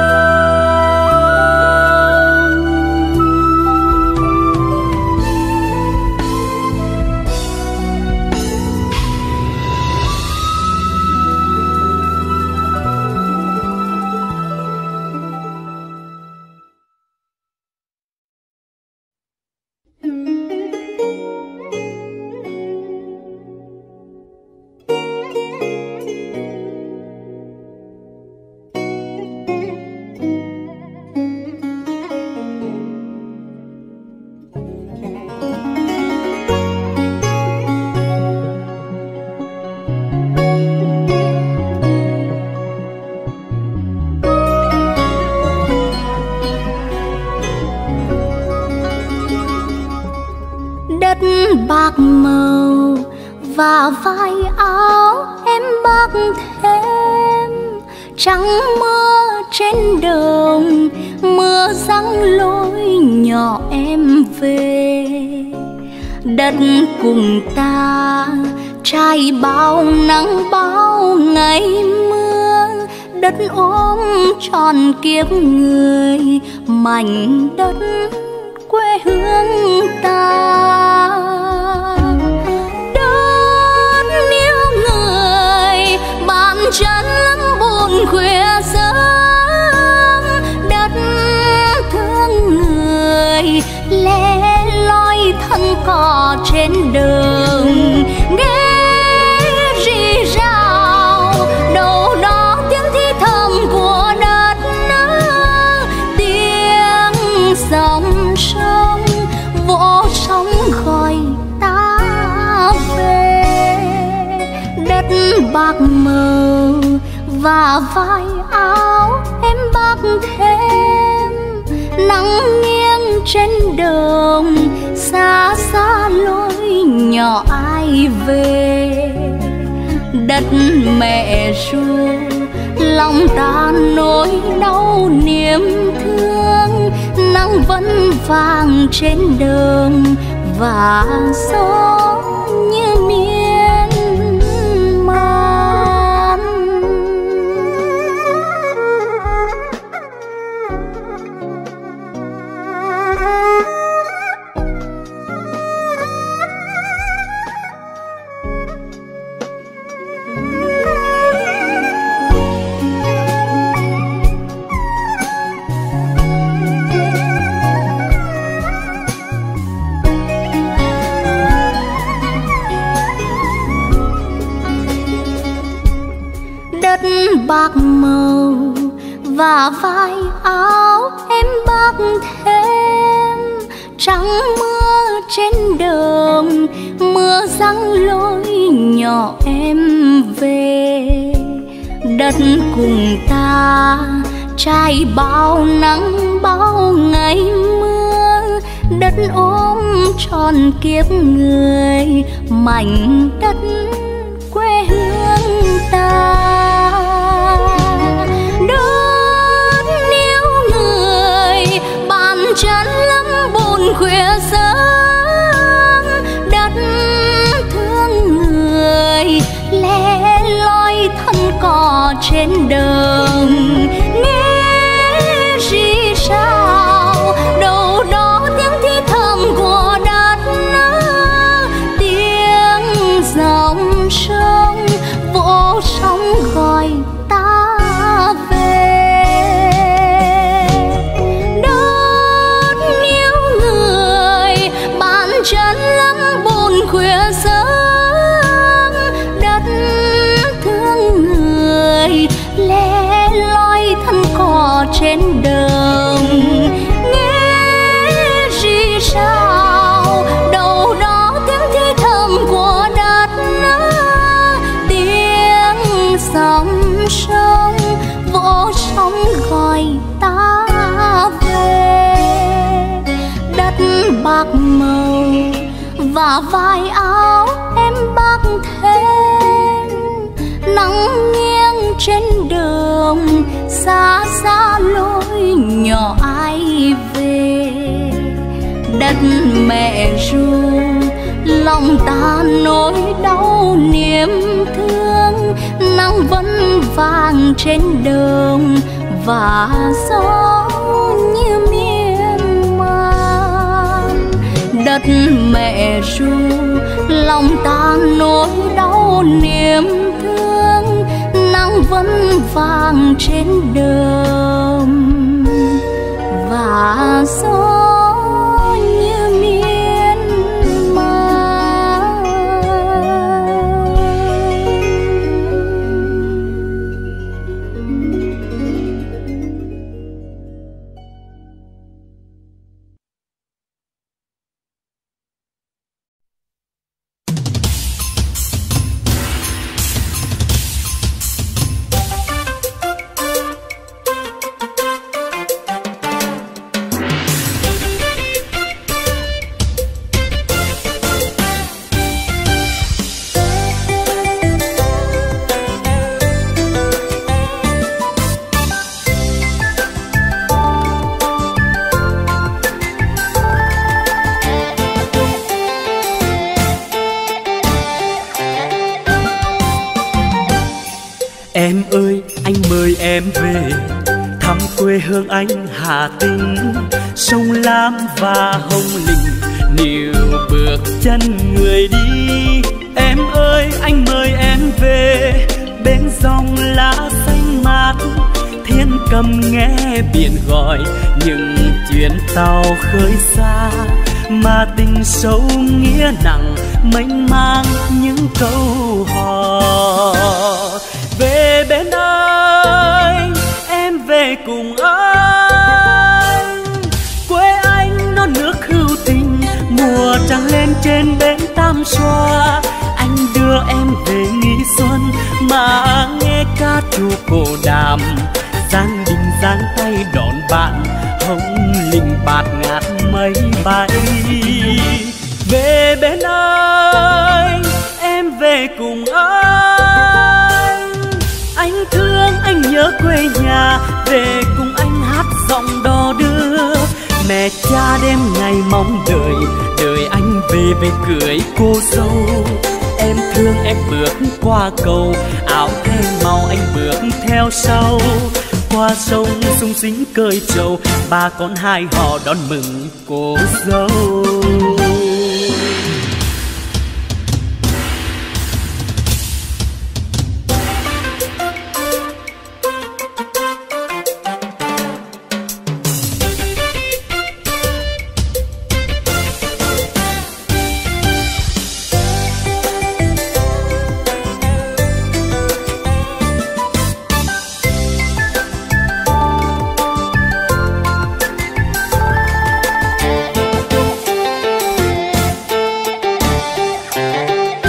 Bạc màu và vai áo em bác thêm, trắng mưa trên đồng, mưa giăng lối nhỏ em về. Đất cùng ta trải bao nắng bao ngày mưa, đất ôm tròn kiếp người, mảnh đất quê hương ta. Đất yêu người bàn chân lắm buồn khuya sớm, đất thương người lẻ loi thân cỏ trên đường. Nghe rì rào đâu đó tiếng thi thầm của đất, tiếng dòng sông vỗ sóng gọi ta về. Đất bạc màu và vai áo em bác thêm, nắng nghiêng trên đồng, xa xa lối nhỏ ai về. Đất mẹ ru lòng ta nỗi đau niềm thương, nắng vẫn vàng trên đồng và gió như miên man. Bạc màu và vai áo em bác thêm, trắng mưa trên đồng, mưa giăng lối nhỏ em về. Đất cùng ta trải bao nắng bao ngày mưa, đất ôm tròn kiếp người, mảnh đất quê hương ta. Đất yêu người bàn chân lắm buồn khuya sớm, đất thương người lẻ loi thân cò trên đường. Nghe gì sao đâu đó tiếng thì thầm của đất, tiếng dòng sông vỗ sóng gọi ta về. Đất yêu người bàn chân lắm buồn khuya sớm, đất thương người lẻ loi thân cò trên đường. Nghe gì sao đâu đó tiếng thì thầm của đất, tiếng sóng sông vỗ sóng gọi ta về. Đất bạc màu và vai áo em bạc thêm, nắng nghiêng trên đường xa xa lối nhỏ ai về. Đất mẹ ru lòng ta nỗi đau niềm thương, nắng vẫn vàng trên đường và gió như miên man. Đất mẹ ru lòng ta nỗi đau niềm thương, nắng vẫn vàng trên đường và gió như miên man. Em ơi, anh mời em về thăm quê hương anh Hà Tĩnh. Sông Lam và Hồng Linh níu bước chân người đi. Em ơi, anh mời em về bên dòng lá xanh mát. Thiên cầm nghe biển gọi những chuyến tàu khơi xa, mà tình sâu nghĩa nặng mênh mang những câu hò. Về bên anh, em về cùng anh. Quê anh non nước hữu tình, mùa trăng lên trên bến Tam Xoa. Anh đưa em về nghỉ xuân mà nghe ca trù cổ đàm. Giang đình giang tay đón bạn, hồng linh bạt ngát mây bay. Về bên anh, em về cùng anh. Anh thương, anh nhớ quê nhà, về cùng anh hát giọng đò đưa. Mẹ cha đêm ngày mong đợi, đợi anh về về cưới cô dâu. Em thương em bước qua cầu, áo thêm màu anh bước theo sau. Qua sông sung sính cơi trầu, ba con hai họ đón mừng cô dâu.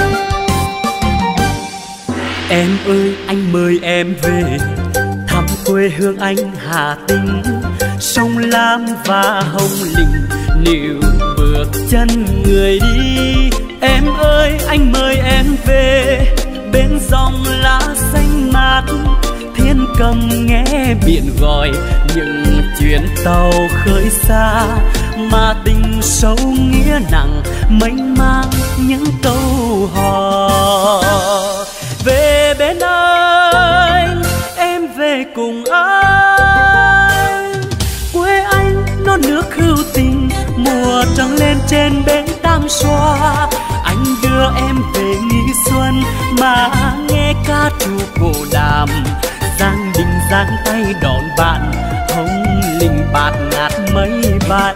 Em ơi, anh mời em về thăm quê hương anh Hà Tĩnh, sông Lam và Hồng Lĩnh níu bước chân người đi. Em ơi anh mời em về bên dòng lá xanh mát, thiên cầm nghe biển gọi những chuyến tàu khơi xa, mà tình sâu nghĩa nặng mênh mang những câu hò. Về bên anh, em về cùng anh, quê anh non nước hữu tình, mùa trăng lên trên bến Tam Xoa. Anh đưa em về nghỉ xuân mà nghe ca trù cổ đàm, Giang Đình giang tay đón bạn, Hồng Lĩnh bạt ngát mây bay.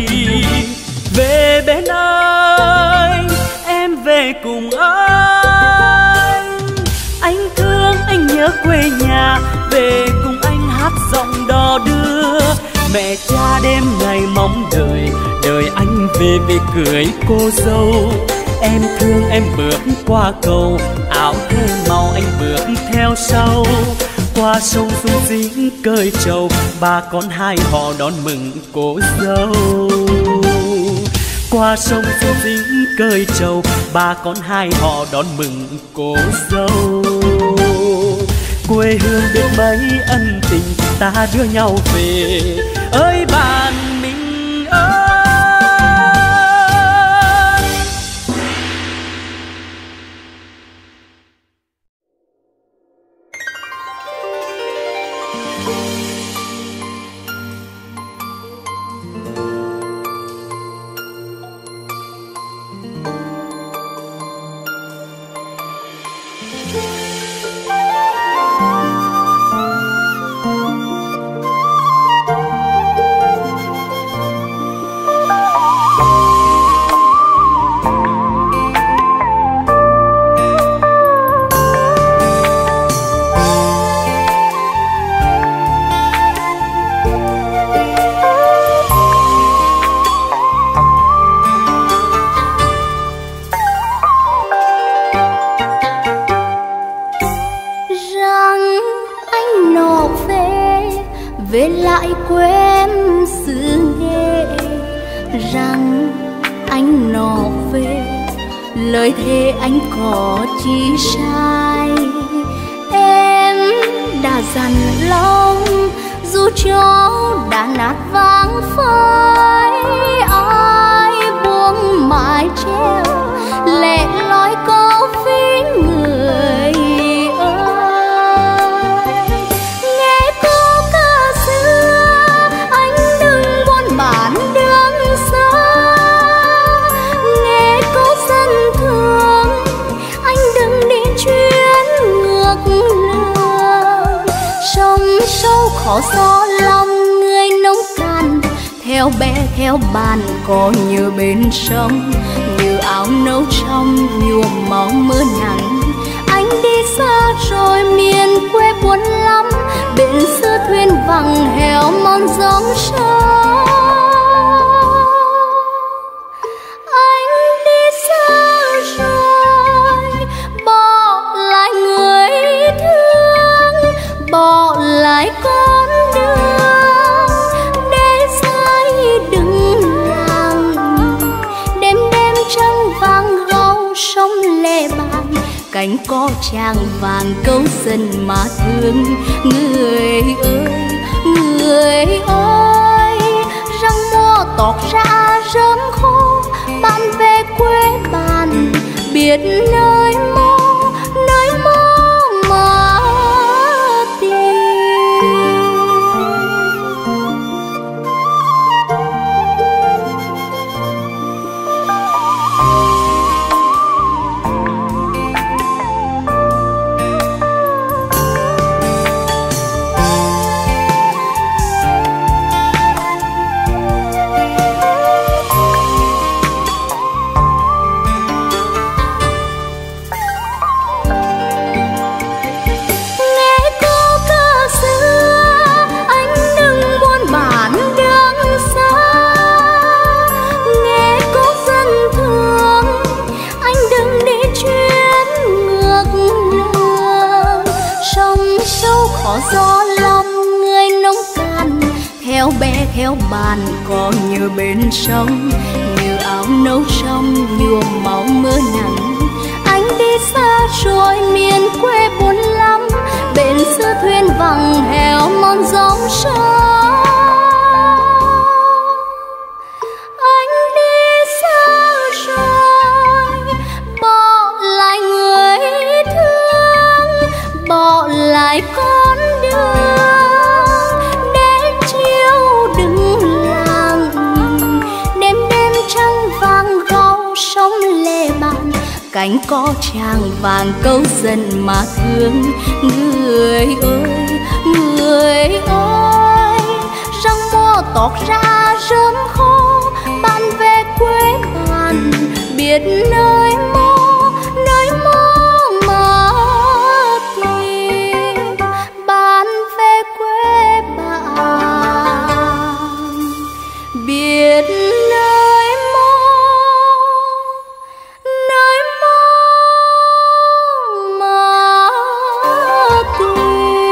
Về bên anh, em về cùng anh, anh thương anh nhớ quê nhà, về cùng anh hát giọng đò đưa. Mẹ cha đêm ngày mong đợi, đợi anh về về cưới cô dâu. Em thương em bước qua cầu, áo thêu màu anh bước theo sau. Qua sông Phương Dĩnh cơi trầu, bà con hai họ đón mừng cô dâu. Qua sông Phương Dĩnh cơi trầu, bà con hai họ đón mừng cô dâu. Quê hương biết mấy ân tình, ta đưa nhau về ơi bạn mình ơi. Về lại quê em xứ Nghệ, rằng anh nọ về lời thề anh có chi sai. Em đã dằn lòng dù cho đã nát vàng phai, ai buông mái treo lẻ loi câu phí người ơi. Nghe câu ca xưa anh đừng buồn bản đường xa, nghe câu dân thương anh đừng đi chuyến ngược lường. Sông sâu khó gió lòng người nông cạn, theo bé theo bàn có như bên sông, như áo nâu trong nhuộm máu mưa nắng. Anh đi xa rồi miền quê buồn lắm, bên xưa thuyền vắng heo mòn gióng sông. Anh đi xa rồi bỏ lại người thương, bỏ lại con đường để sai đừng làng. Đêm đêm trăng vàng gâu sông lệ bàn, cánh có tràng vàng câu dân mà thương. Người ơi người ơi, răng mùa tọt ra rơm khô, bạn về quê bạn biết nơi mô nơi mô mà tìm. Gió lòng theo bàn cỏ nhựa bên sông, như áo nâu sông nhuộm máu mưa nắng. Anh đi xa rồi miền quê buồn lắm, bên xưa thuyền vắng heo mòn dòng sông. Anh đi xa rồi bỏ lại người thương, bỏ lại con đường để chiều đừng lặng. Đêm đêm trăng vàng góc sông lệ bàn, cánh có tràng vàng câu dân mà thương. Người ơi, người ơi, răng mùa tóc ra rơm khô, bạn về quê bạn biết nơi mô, nơi mô mà tìm. Bạn về quê bạn biết nơi mô, nơi mô mà tìm.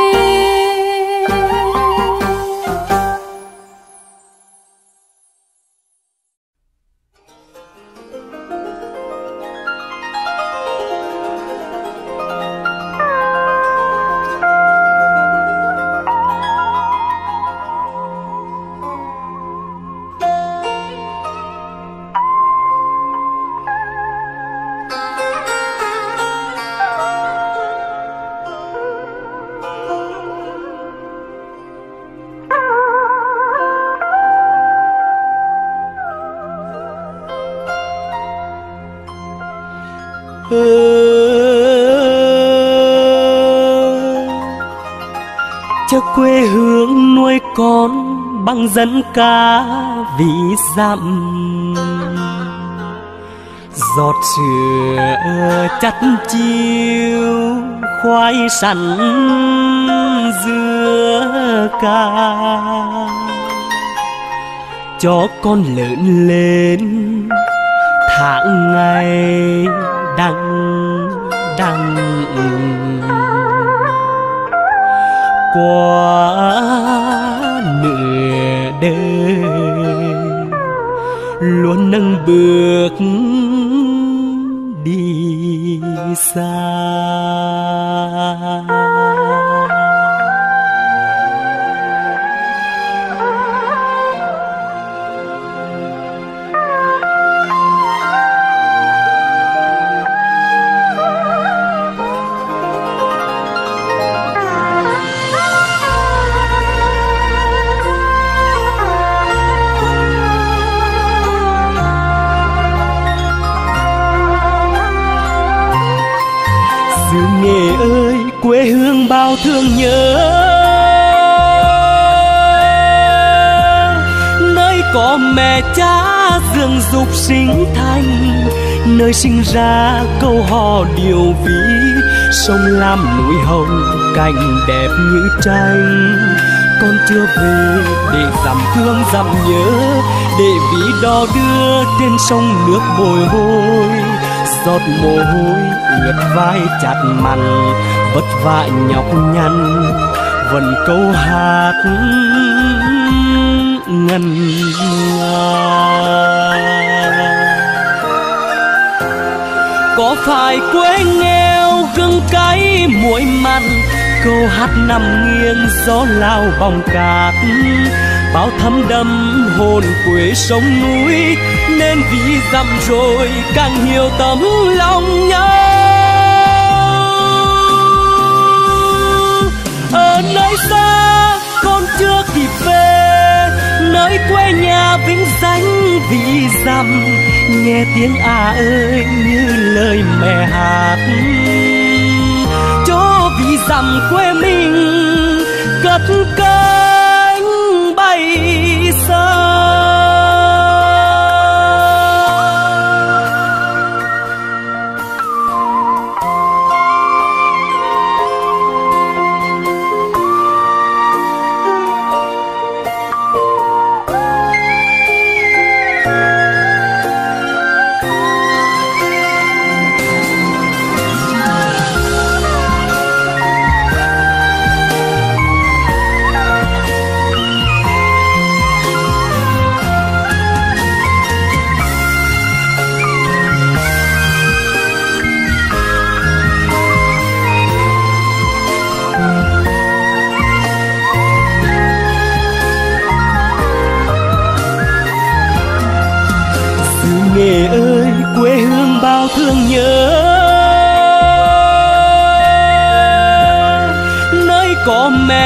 Cho quê hương nuôi con bằng dân ca ví dặm, giọt sữa chắt chiêu khoai sắn dưa ca, cho con lớn lên tháng ngày đằng đằng. Qua nửa đời luôn nâng bước đi xa. Nghề ơi, quê hương bao thương nhớ, nơi có mẹ cha dưỡng dục sinh thành, nơi sinh ra câu hò điều ví, sông Lam núi Hồng cảnh đẹp như tranh. Con chưa về để dằm thương dằm nhớ, để ví đò đưa trên sông nước bồi hồi. Giọt mồ hôi ướt vai chặt mặn, vất vả nhọc nhằn vẫn câu hát ngân nga. Có phải quê nghèo gừng cay muối mặn, câu hát nằm nghiêng gió lao bóng cát, bao thấm đẫm hồn quê sông núi, nên vì dặm rồi càng hiểu tấm lòng nhau. Ở nơi xa con chưa kịp về, nơi quê nhà vĩnh danh vì dặm, nghe tiếng à ơi như lời mẹ hát, cho vì dặm quê mình cất cánh bay xa.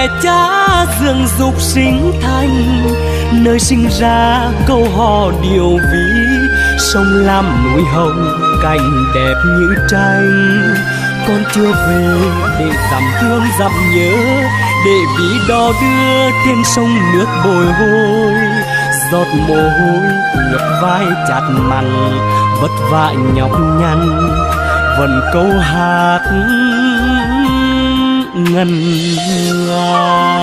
cha dường dục sinh thành, nơi sinh ra câu hò điều ví. Sông Lam núi Hồng cảnh đẹp như tranh, con chưa về để dặm thương dặm nhớ, để ví đò đưa trên sông nước bồi hồi. Giọt mồ hôi ướt vai chát mặn, vất vả nhọc nhằn vẫn câu hát ngân nga.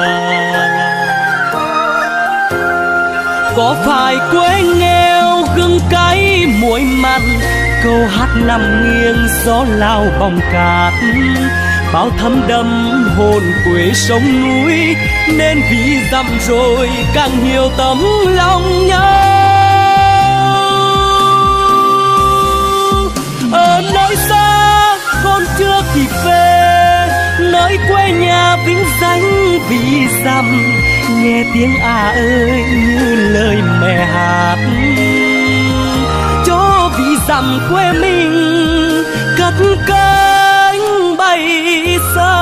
Có phải quê nghèo gừng cay muối mặn, câu hát nằm nghiêng gió lao bóng cát. Bao thấm đẫm hồn quê sông núi, nên vì dặm rồi càng nhiều tấm lòng nhau. Ở nơi xa con chưa kịp về, nơi quê nhà vĩnh danh vì dặm. Nghe tiếng à ơi như lời mẹ hát, cho vì dặm quê mình cất cánh bay xa.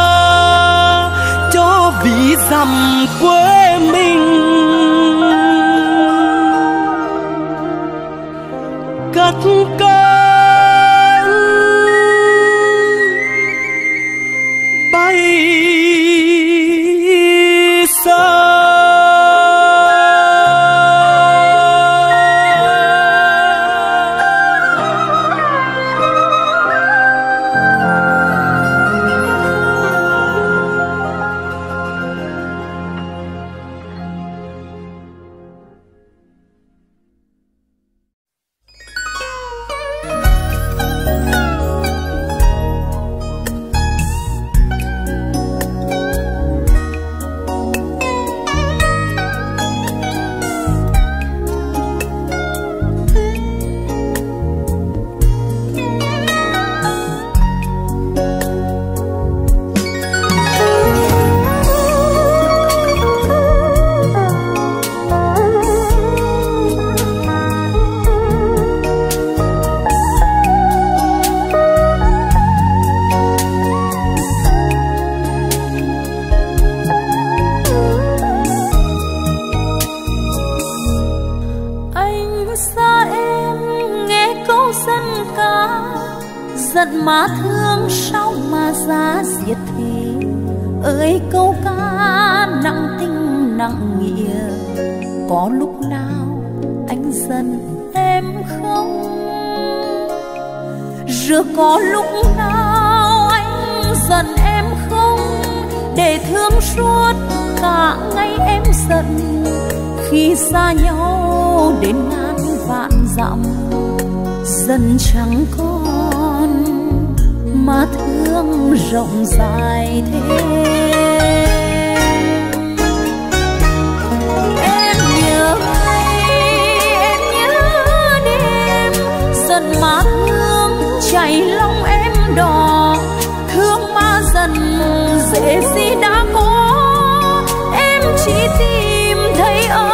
Cho vì dặm quê mình cất cánh bay xa. Má thương sao mà giá diệt thế, ơi câu ca nặng tình nặng nghĩa. Có lúc nào anh giận em không, rồi có lúc nào anh giận em không, để thương suốt cả ngày em giận. Khi xa nhau đến ngàn vạn dặm, dần chẳng còn mà thương rộng dài thế. Em nhớ ngày, em nhớ đêm, dần mà thương chảy lòng em đỏ. Thương mà dần dễ gì đã có, em chỉ tìm thấy ở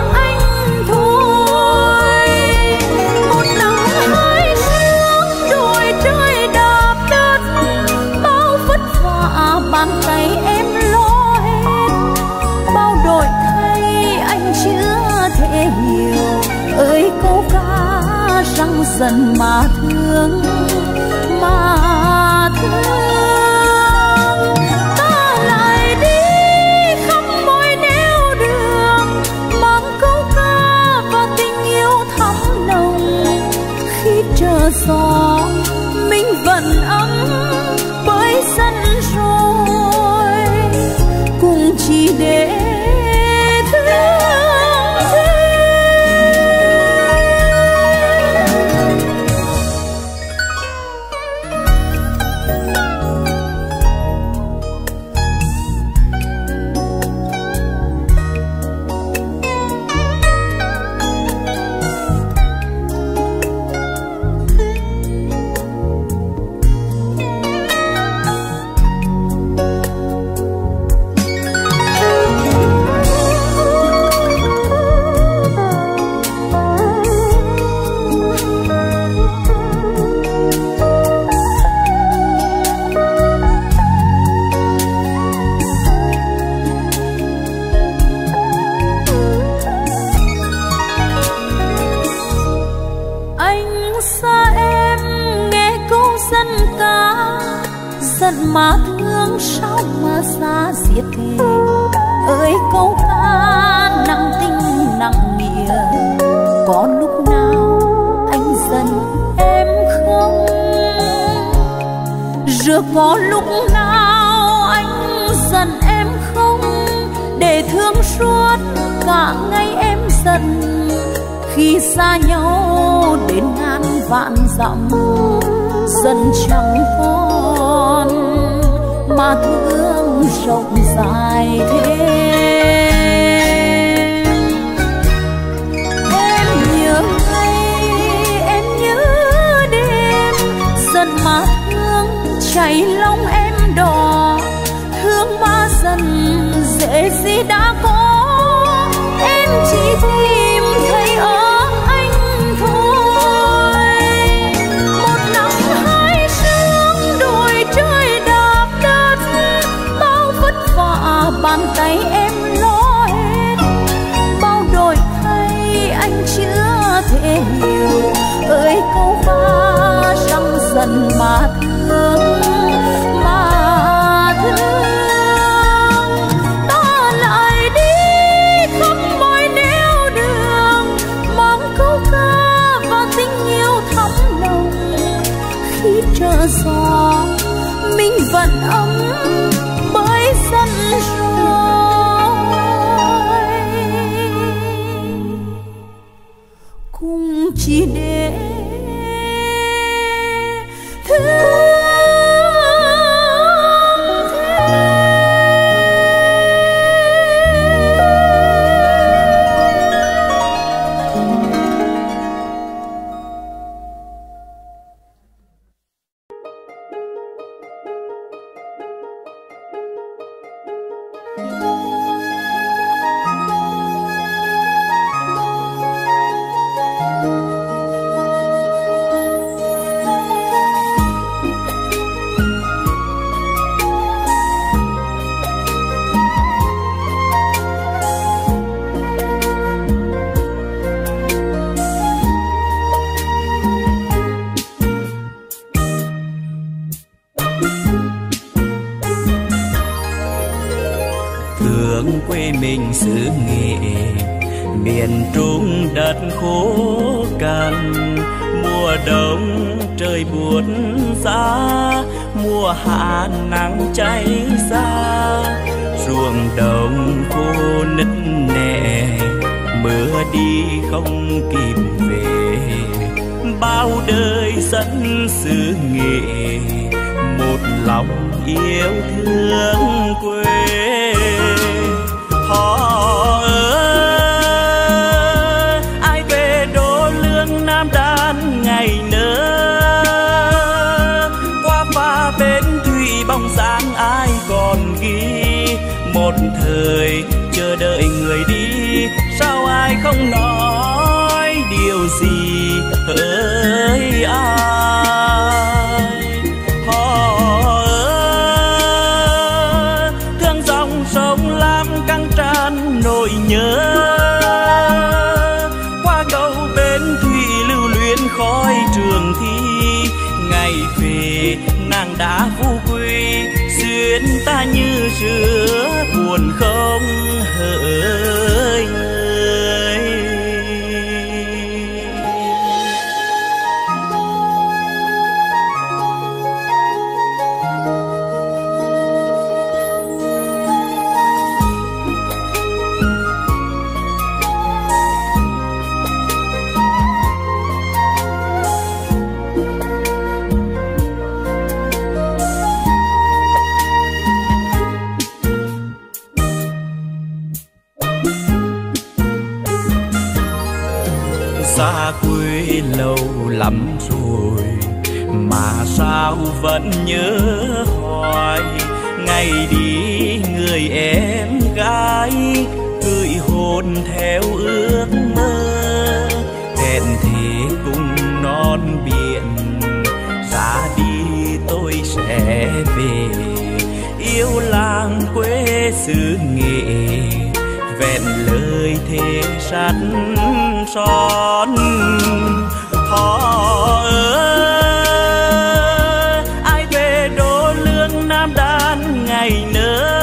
bàn tay em lo hết. Bao đổi thay anh chưa thể hiểu, ơi câu ca răng dần mà thương mà thương. Ta lại đi khắp mọi nẻo đường, mang câu ca và tình yêu thắm nồng. Khi chờ gió mình vẫn ấm bởi sân rồi, cùng chỉ để thương thêm. xa em nghe câu dân ca, giận mà thương sao mà xa xiết thề. Ơi câu ca nặng tình nặng nghĩa, có lúc nào anh giận em không? Rồi có lúc nào anh giận em không? Để thương suốt cả ngày em giận, khi xa nhau đến ngàn vạn dặm, dần chẳng còn mà thương rộng dài thêm. Em nhớ ngày, em nhớ đêm, giận mà thương chảy lòng em đỏ, thương mà dần dễ gì đã có. Em chỉ tìm thấy ở anh thôi, một nắng hai sương đôi trời đạp đất, bao vất vả bàn tay em lo hết, bao đổi thay anh chưa thể hiểu. Ơi câu ca răng dần mà thương, mà thương. Chờ gió mình vẫn ấm bởi sân rồi, cùng chỉ để thương. mình xứ Nghệ, miền Trung đất khô cằn. Mùa đông trời buốt giá, mùa hạ nắng cháy xa. Ruộng đồng khô nứt nẻ, mưa đi không kịp về. Bao đời dân xứ Nghệ, một lòng yêu thương quê. Họ ơi, ai về đô lương Nam Đan ngày nỡ. Qua pha bến thủy bóng dáng ai còn ghi. Một thời chờ đợi người đi, sao ai không nói điều gì hỡi ai. Họ ơi, thương dòng sông Lam căng tràn nỗi nhớ. Qua cầu bến thủy lưu luyến khói trường thi, ngày về nàng đã vu quy. Duyên ta như sữa buồn không hỡi người. Xa quê lâu lắm rồi mà sao vẫn nhớ hoài. Ngày đi người em gái gửi hồn theo ước mơ. Hẹn thề cùng non biển, ra đi tôi sẽ về. Yêu làng quê xứ Nghệ, vẹn lời thề sắt son. Họ ơi, ai về đô lương Nam Đan ngày nỡ,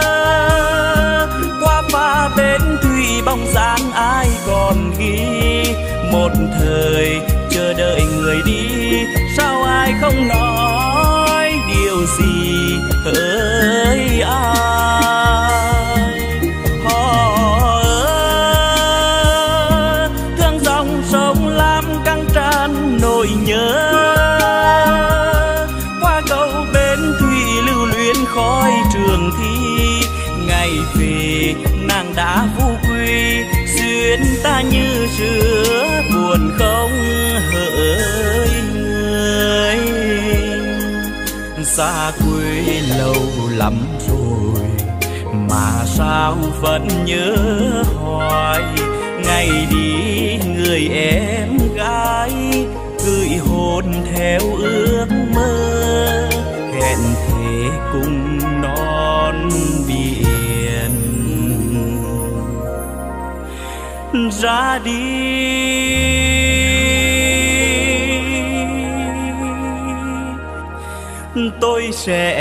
qua pha bến thủy bóng dáng ai còn ghi. Một thời chờ đợi người đi, sao ai không nói điều gì hỡi ai. Họ ơi, thương dòng sông Lam căng tràn nỗi nhớ, qua cầu bến thủy lưu luyến khói trường thi. Ngày về nàng đã phú quý, duyên ta như sữa buồn không hỡi người. Xa quê lâu lắm rồi mà sao vẫn nhớ hoài. Ngày đi người em gái gửi hồn theo ước mơ, hẹn thề cùng non biển ra đi. Tôi sẽ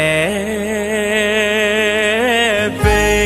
về.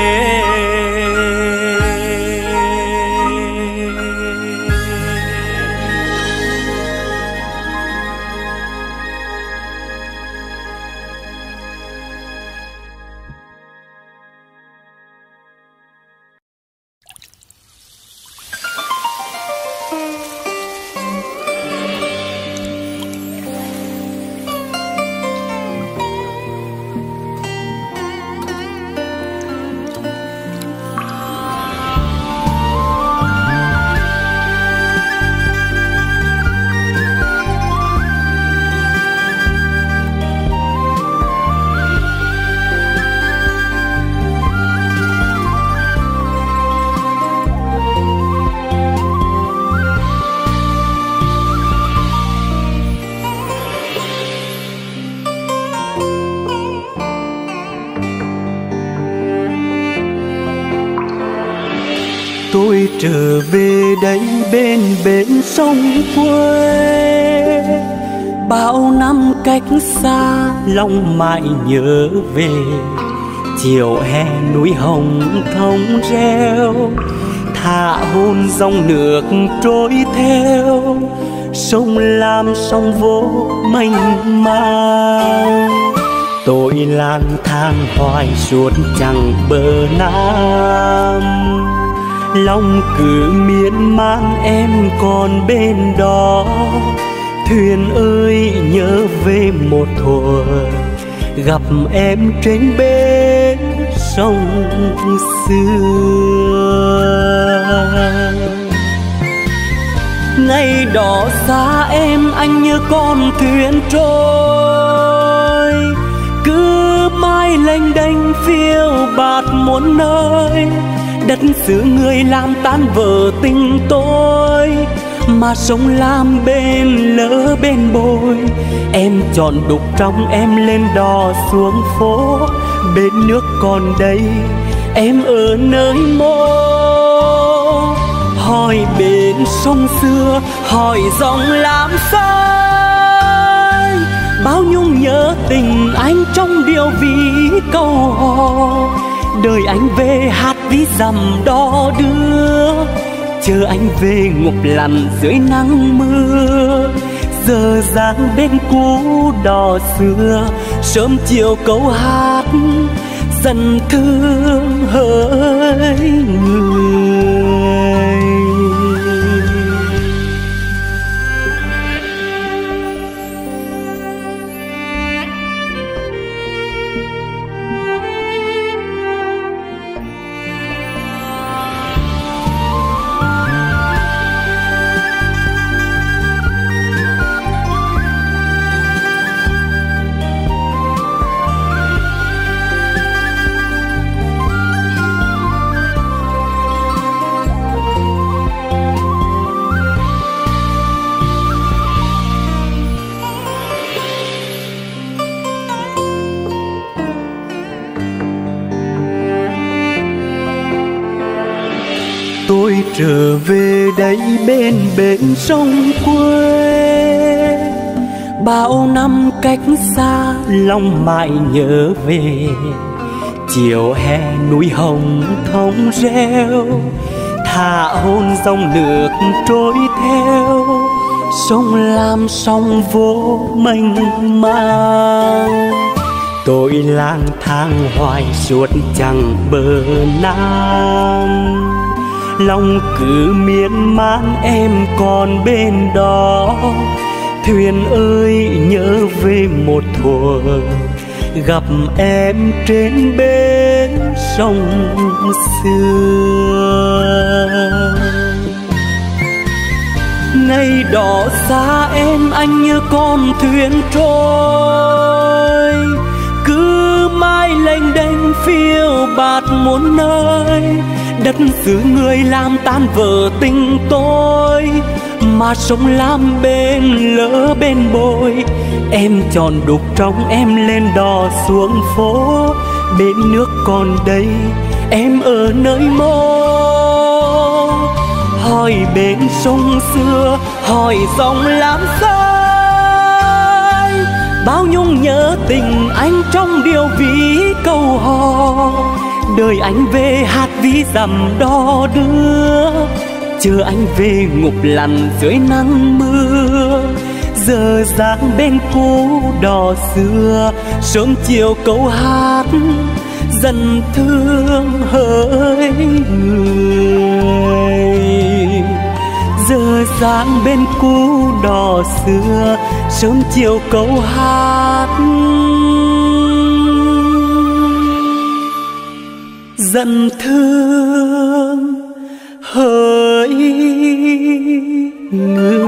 Tôi trở về đây bên bến sông quê, bao năm cách xa lòng mãi nhớ về. Chiều hè núi hồng thông reo, thả hôn dòng nước trôi theo. Sông Lam sông vô mênh mang, tôi lang thang hoài suốt chẳng bờ Nam. Lòng cứ miên man em còn bên đó. Thuyền ơi nhớ về một thuở, gặp em trên bến sông xưa. Ngày đó xa em anh như con thuyền trôi, cứ mãi lênh đênh phiêu bạt muôn nơi. Đất xứ người làm tan vỡ tình tôi, mà sông Lam bên lỡ bên bồi. Em chọn đục trong em lên đò xuống phố, bên nước còn đây em ở nơi mô. Hỏi bên sông xưa, hỏi dòng Lam xanh, bao nhung nhớ tình anh trong điều ví câu hò. Đời anh về hát ví dặm đò đưa, chờ anh về ngục lặn dưới nắng mưa. Giờ dáng bên cũ đò xưa, sớm chiều câu hát dần thương hỡi người. trở về đây bên bến sông quê. Bao năm cách xa lòng mãi nhớ về, chiều hè núi hồng thông reo, thả hôn dòng nước trôi theo, sông Lam sông vô mênh mang. Tôi lang thang hoài suốt chẳng bờ nam, lòng cứ miên man em còn bên đó. Thuyền ơi nhớ về một thuở gặp em trên bến sông xưa. Ngày đó xa em anh như con thuyền trôi, cứ mãi lênh đênh phiêu bạt muôn nơi. Đất xứ người làm tan vỡ tình tôi, mà sông Lam bên lỡ bên bồi. Em tròn đục trong em lên đò xuống phố, bên nước còn đây em ở nơi mô. Hỏi bên sông xưa, hỏi dòng Lam xanh, bao nhung nhớ tình anh trong điều ví câu hò. Đời anh về hát ví dặm đò đưa, chờ anh về ngục lặn dưới nắng mưa. Giờ dáng bên cũ đò xưa, sớm chiều câu hát dần thương hỡi người. Giờ dáng bên cũ đò xưa, sớm chiều câu hát dần thương hỡi người.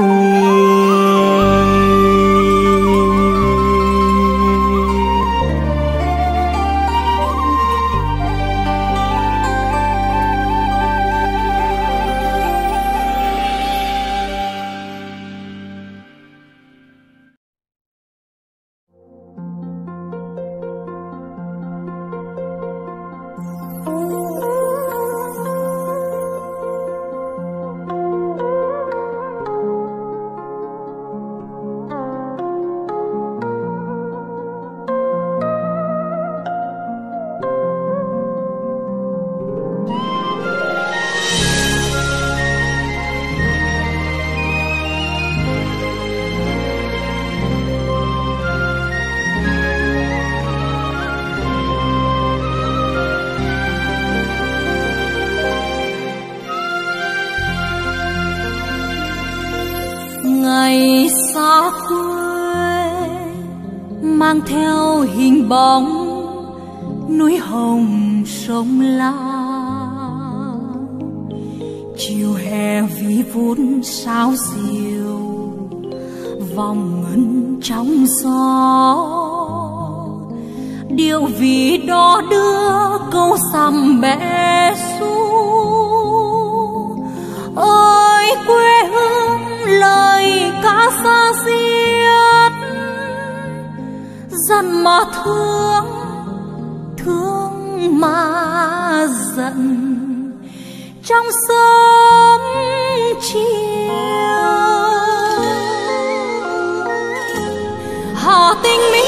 Ngày xa quê mang theo hình bóng núi hồng sông Lam. Chiều hè vi vun sao diều vòng ngân trong gió. Điều vì đó đưa câu sầm bé xu. Ôi quê hương lời ca xa xiết, dần mà thương, thương mà giận. Trong sớm chiều họ tình mình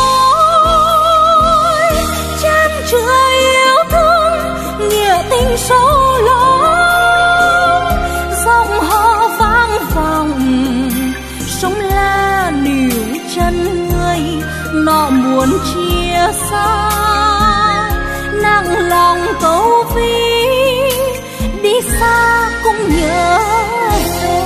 ơi, chan chứa yêu thương nghĩa tình sâu lắng. Dòng họ vang vọng sông La níu chân người, nó muốn chia xa nặng lòng câu ví. Đi xa cũng nhớ về,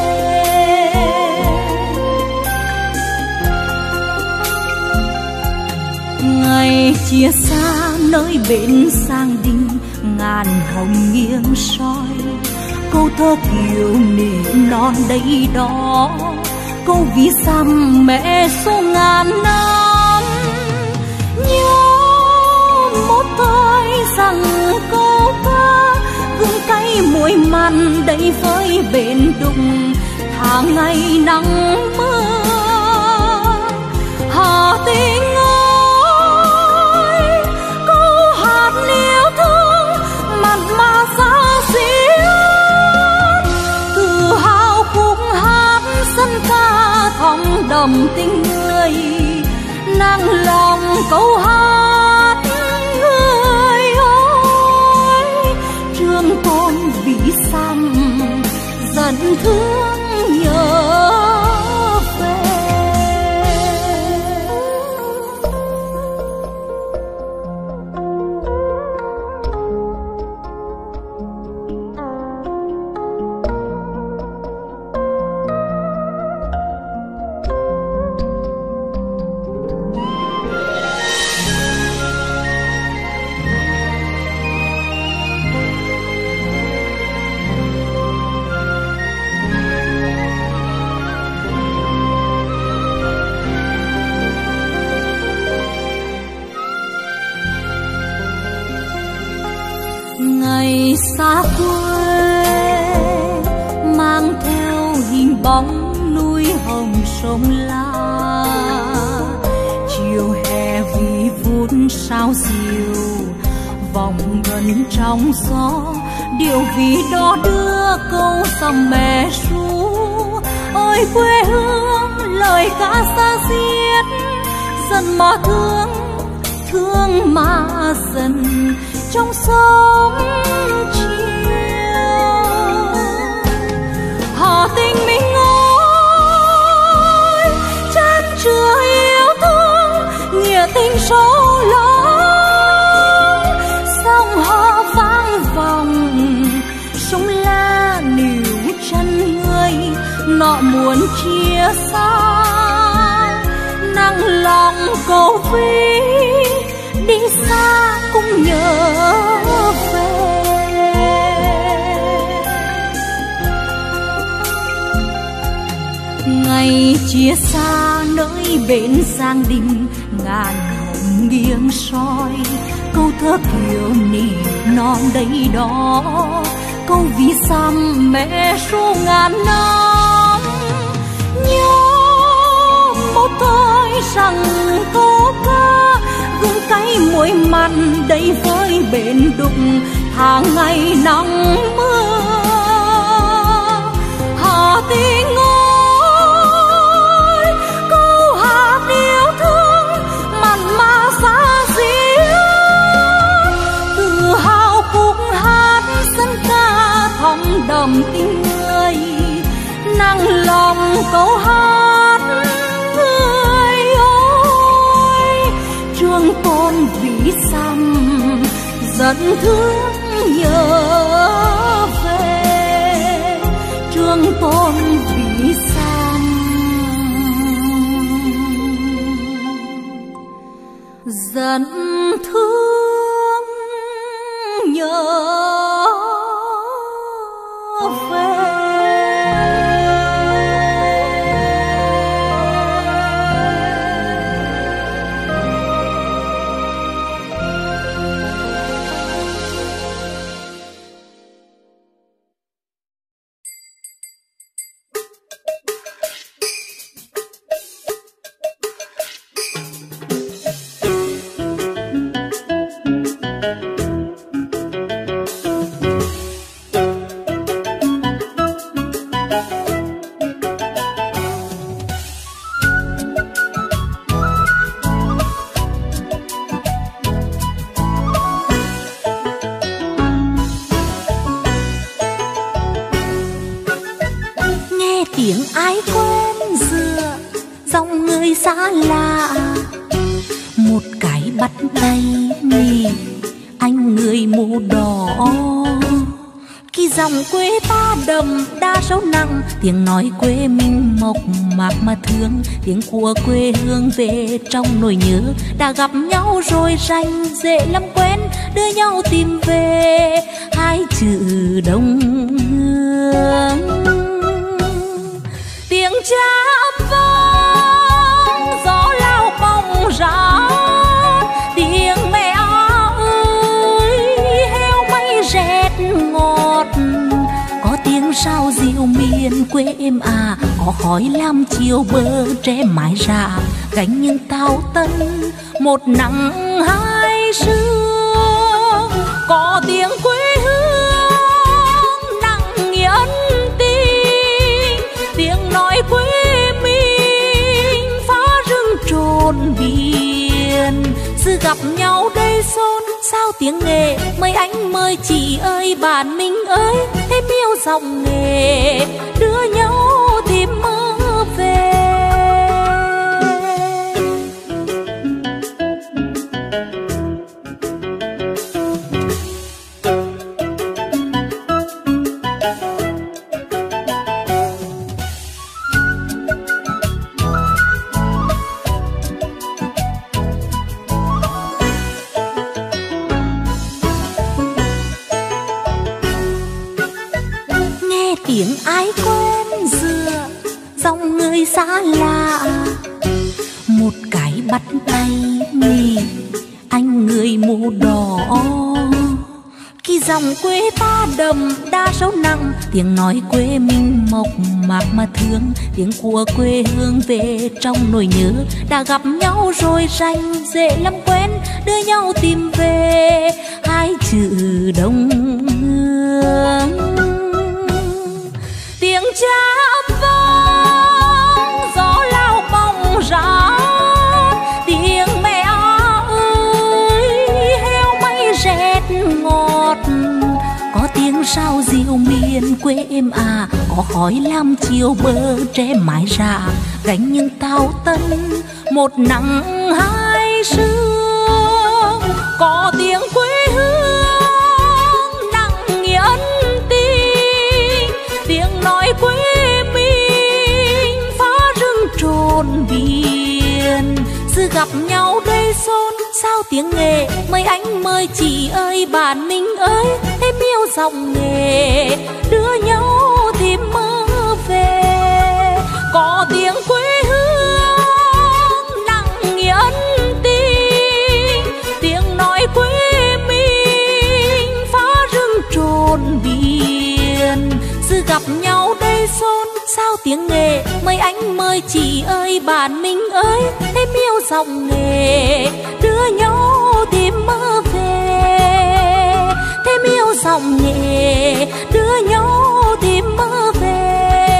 ngày chia xa nơi bến sang đình ngàn hồng nghiêng soi. Câu thơ kiều nỉ non đây đó, câu ví dặm mẹ số ngàn năm. Nhớ một thời rằng câu ca gương cay muối mặn đầy với bền đụng tháng ngày nắng mưa. Hà tình ơi, câu hát yêu thương mặn mà xa xíu. đậm tình người, nặng lòng câu hát người ơi. Trường Tôn Vĩ Xăm dần thương nhớ về. Ngày xa quê mang theo hình bóng núi hồng sông La, chiều hè vi vút sao diều vòng gần trong gió, điều vì đó đưa câu dòng mẹ ru. Ôi quê hương lời ca xa xiết, dần mà thương thương mà dần trong sớm chiều. Họ tình mình ơi, chan chứa yêu thương nghĩa tình sâu lắng. Sông họ vang vòng sông La níu chân người, nọ muốn chia xa nặng lòng cầu vi đi xa cũng nhớ về. Ngày chia xa nơi bên Giang Đình, ngàn hồng nghiêng soi câu thơ kiều nỉ non đây đó. Câu ví xăm mẹ ru ngàn năm, nhớ một thời rằng câu ca gương cay muối mặn đầy với bền đụng tháng ngày nắng mưa. Hà tình ơi, câu hát yêu thương mặn mà xa xía, tự hào khúc hát dân ca thầm đậm tình người, nặng lòng câu hát người ơi. Trường Tôn Vĩ Xăm dần thương nhớ về. Trường Tôn Vĩ Xăm dần thương nhớ về. Tiếng ai quen dựa dòng người xa lạ, một cái bắt tay nhỉ anh người mũ đỏ. Khi dòng quê ta đậm đa sâu nặng, tiếng nói quê mình mộc mạc mà thương. Tiếng của quê hương về trong nỗi nhớ, đã gặp nhau rồi rành dễ lắm quen, đưa nhau tìm về hai chữ đồng hương. Tiếng cha vang gió lao bóng rát, tiếng mẹ ơi heo may rét ngọt. Có tiếng sao diều miền quê em à, có khói lam chiều bờ tre mái rạ, gánh những tao tân một nắng hai sương. Có tiếng quê hương nặng nghĩa ân tình, tiếng nói quê mình sự gặp nhau đây xôn sao tiếng nghề. Mời anh mời chị ơi bạn mình ơi, thêm yêu dòng nghề đưa nhau tìm mơ về. Tiếng ai quen dựa dòng người xa lạ, một cái bắt tay nhỉ anh người mũ đỏ. Khi dòng quê ta đậm đa sâu nặng, tiếng nói quê mình mộc mạc mà thương. Tiếng của quê hương về trong nỗi nhớ, đã gặp nhau rồi rành dễ lắm quen, đưa nhau tìm về hai chữ đồng hương. Tiếng cha vang gió lao bóng ra, tiếng mẹ ơi heo may rét ngọt. Có tiếng sao diều miền quê em à, có khói lam chiều bờ tre mái rạ. Gánh những tàu tân một nắng hai sương, có tiếng quê hương nặng nghĩa ân tình. Tiếng nói quê mình phá rừng trồn biển, sự gặp nhau đây xôn sao tiếng nghề. Mời anh mời chị ơi bạn mình ơi, thêm yêu dòng nghề đưa nhau tìm mơ về. Có tiếng quê hương nặng nghĩa ân tình, tiếng nói quê mình phá rừng trồn biển, sự gặp nhau đây xôn sao tiếng nghề. Mời anh mời chị ơi bạn mình ơi, thêm yêu dòng nghề đưa nhau tìm mơ về. Thêm yêu dòng nghề đưa nhau tìm mơ về.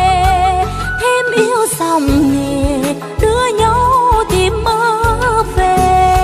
Thêm yêu dòng nghề đưa nhau tìm mơ về.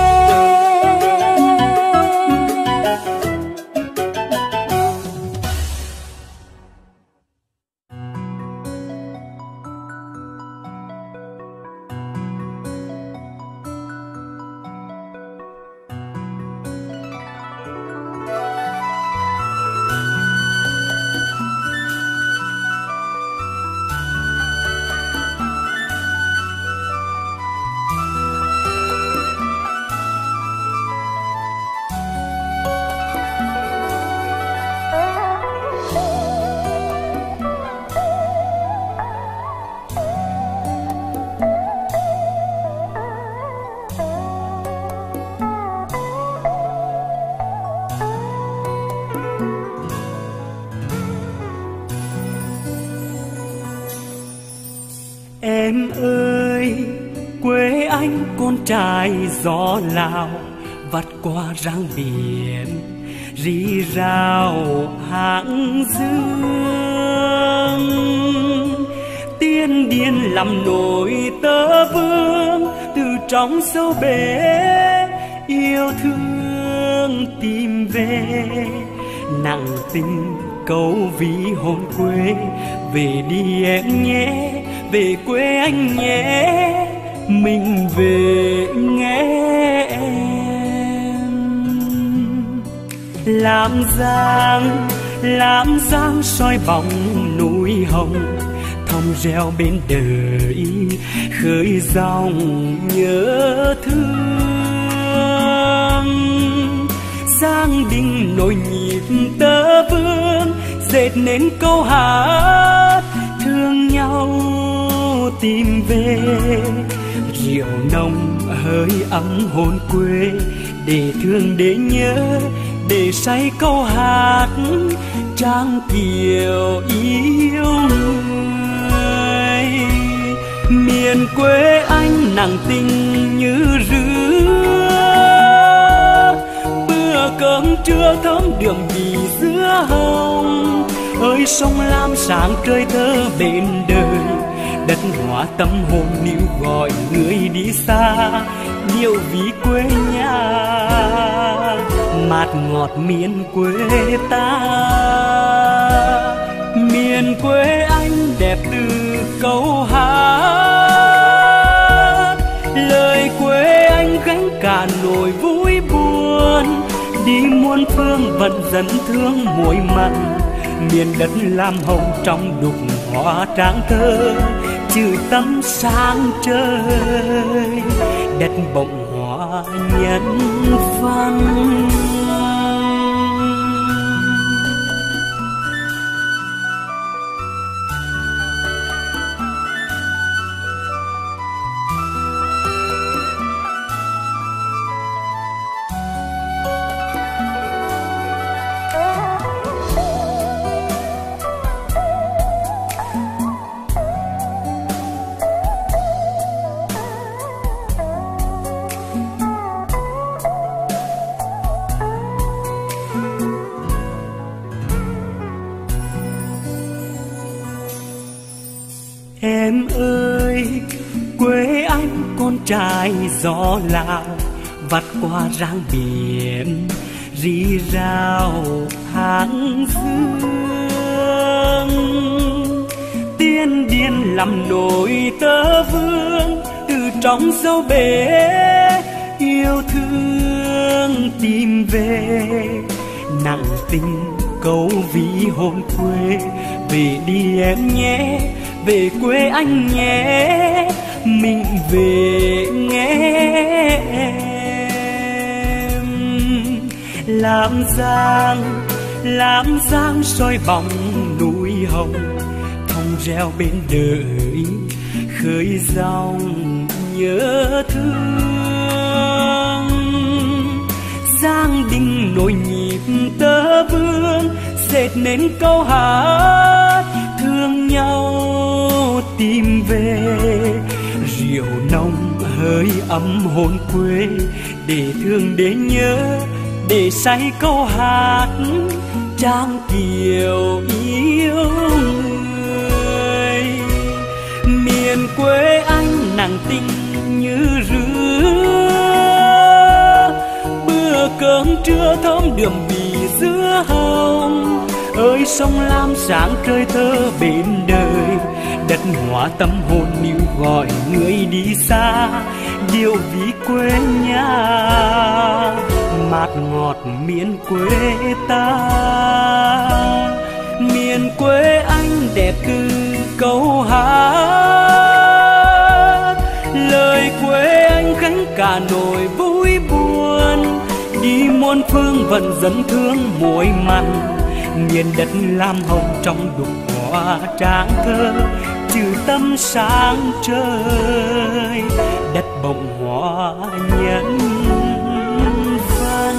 Em ơi, quê anh con trai gió Lào, vắt qua răng biển rì rào hàng dương. Tiên điên làm nổi tơ vương, từ trong sâu bể yêu thương tìm về. Nặng tình câu ví hồn quê, về đi em nhé, về quê anh nhé, mình về nghe em. Làm giang, làm giang soi bóng núi hồng, thòng reo bên đời khơi dòng nhớ thương. Giang đình nổi nhịp tơ vương, dệt nên câu hát thương nhau tìm về. Rượu nồng hơi ấm hồn quê, để thương để nhớ, để say câu hát trang kiều yêu người. Miền quê anh nặng tình như rứa, bữa cơm trưa thơm đường vì dưa hồng. Ơi sông lam sáng trời thơ bên đời, đất hóa tâm hồn níu gọi người đi xa, điều vì quê nhà. ngọt miền quê ta. Miền quê anh đẹp từ câu hát, lời quê anh gánh cả nỗi vui buồn. Đi muôn phương vẫn dẫn thương muối mặn, miền đất lam hồng trong đục hoa tráng thơ, trừ tâm sáng trời đất bỗng hoa nhân văn. Em ơi, quê anh con trai gió Lào, vắt qua ráng biển rì rào hàng dương. Tiên điên làm nổi tơ vương, từ trong sâu bể yêu thương tìm về. Nặng tình câu ví hồn quê, về đi em nhé, về quê anh nhé, mình về nghe em. Lam Giang, Lam Giang soi bóng núi hồng, thông reo bên đời khơi dòng nhớ thương. Giang Đình nổi nhịp tơ vương, dệt nên câu hát thương nhau tìm về. Rượu nồng hơi ấm hồn quê, để thương để nhớ, để say câu hát trang kiều yêu người. Miền quê anh nặng tình như rứa, bữa cơm trưa thơm đượm bì dưa hồng. Ơi sông Lam sáng trời thơ bên đời, đất hóa tâm hồn níu gọi người đi xa. Điều ví quê nhà mát ngọt miền quê ta. Miền quê anh đẹp từ câu hát, lời quê anh gánh cả nỗi vui buồn. Đi muôn phương vẫn dẫn thương muối mặn, miền đất lam hồng trong đục hoa tráng thơ, trừ tâm sáng trời đất bồng hoa nhân văn.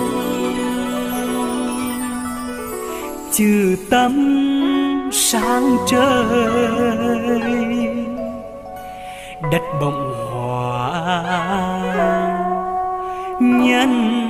Trừ tâm sáng trời đất bồng hoa nhân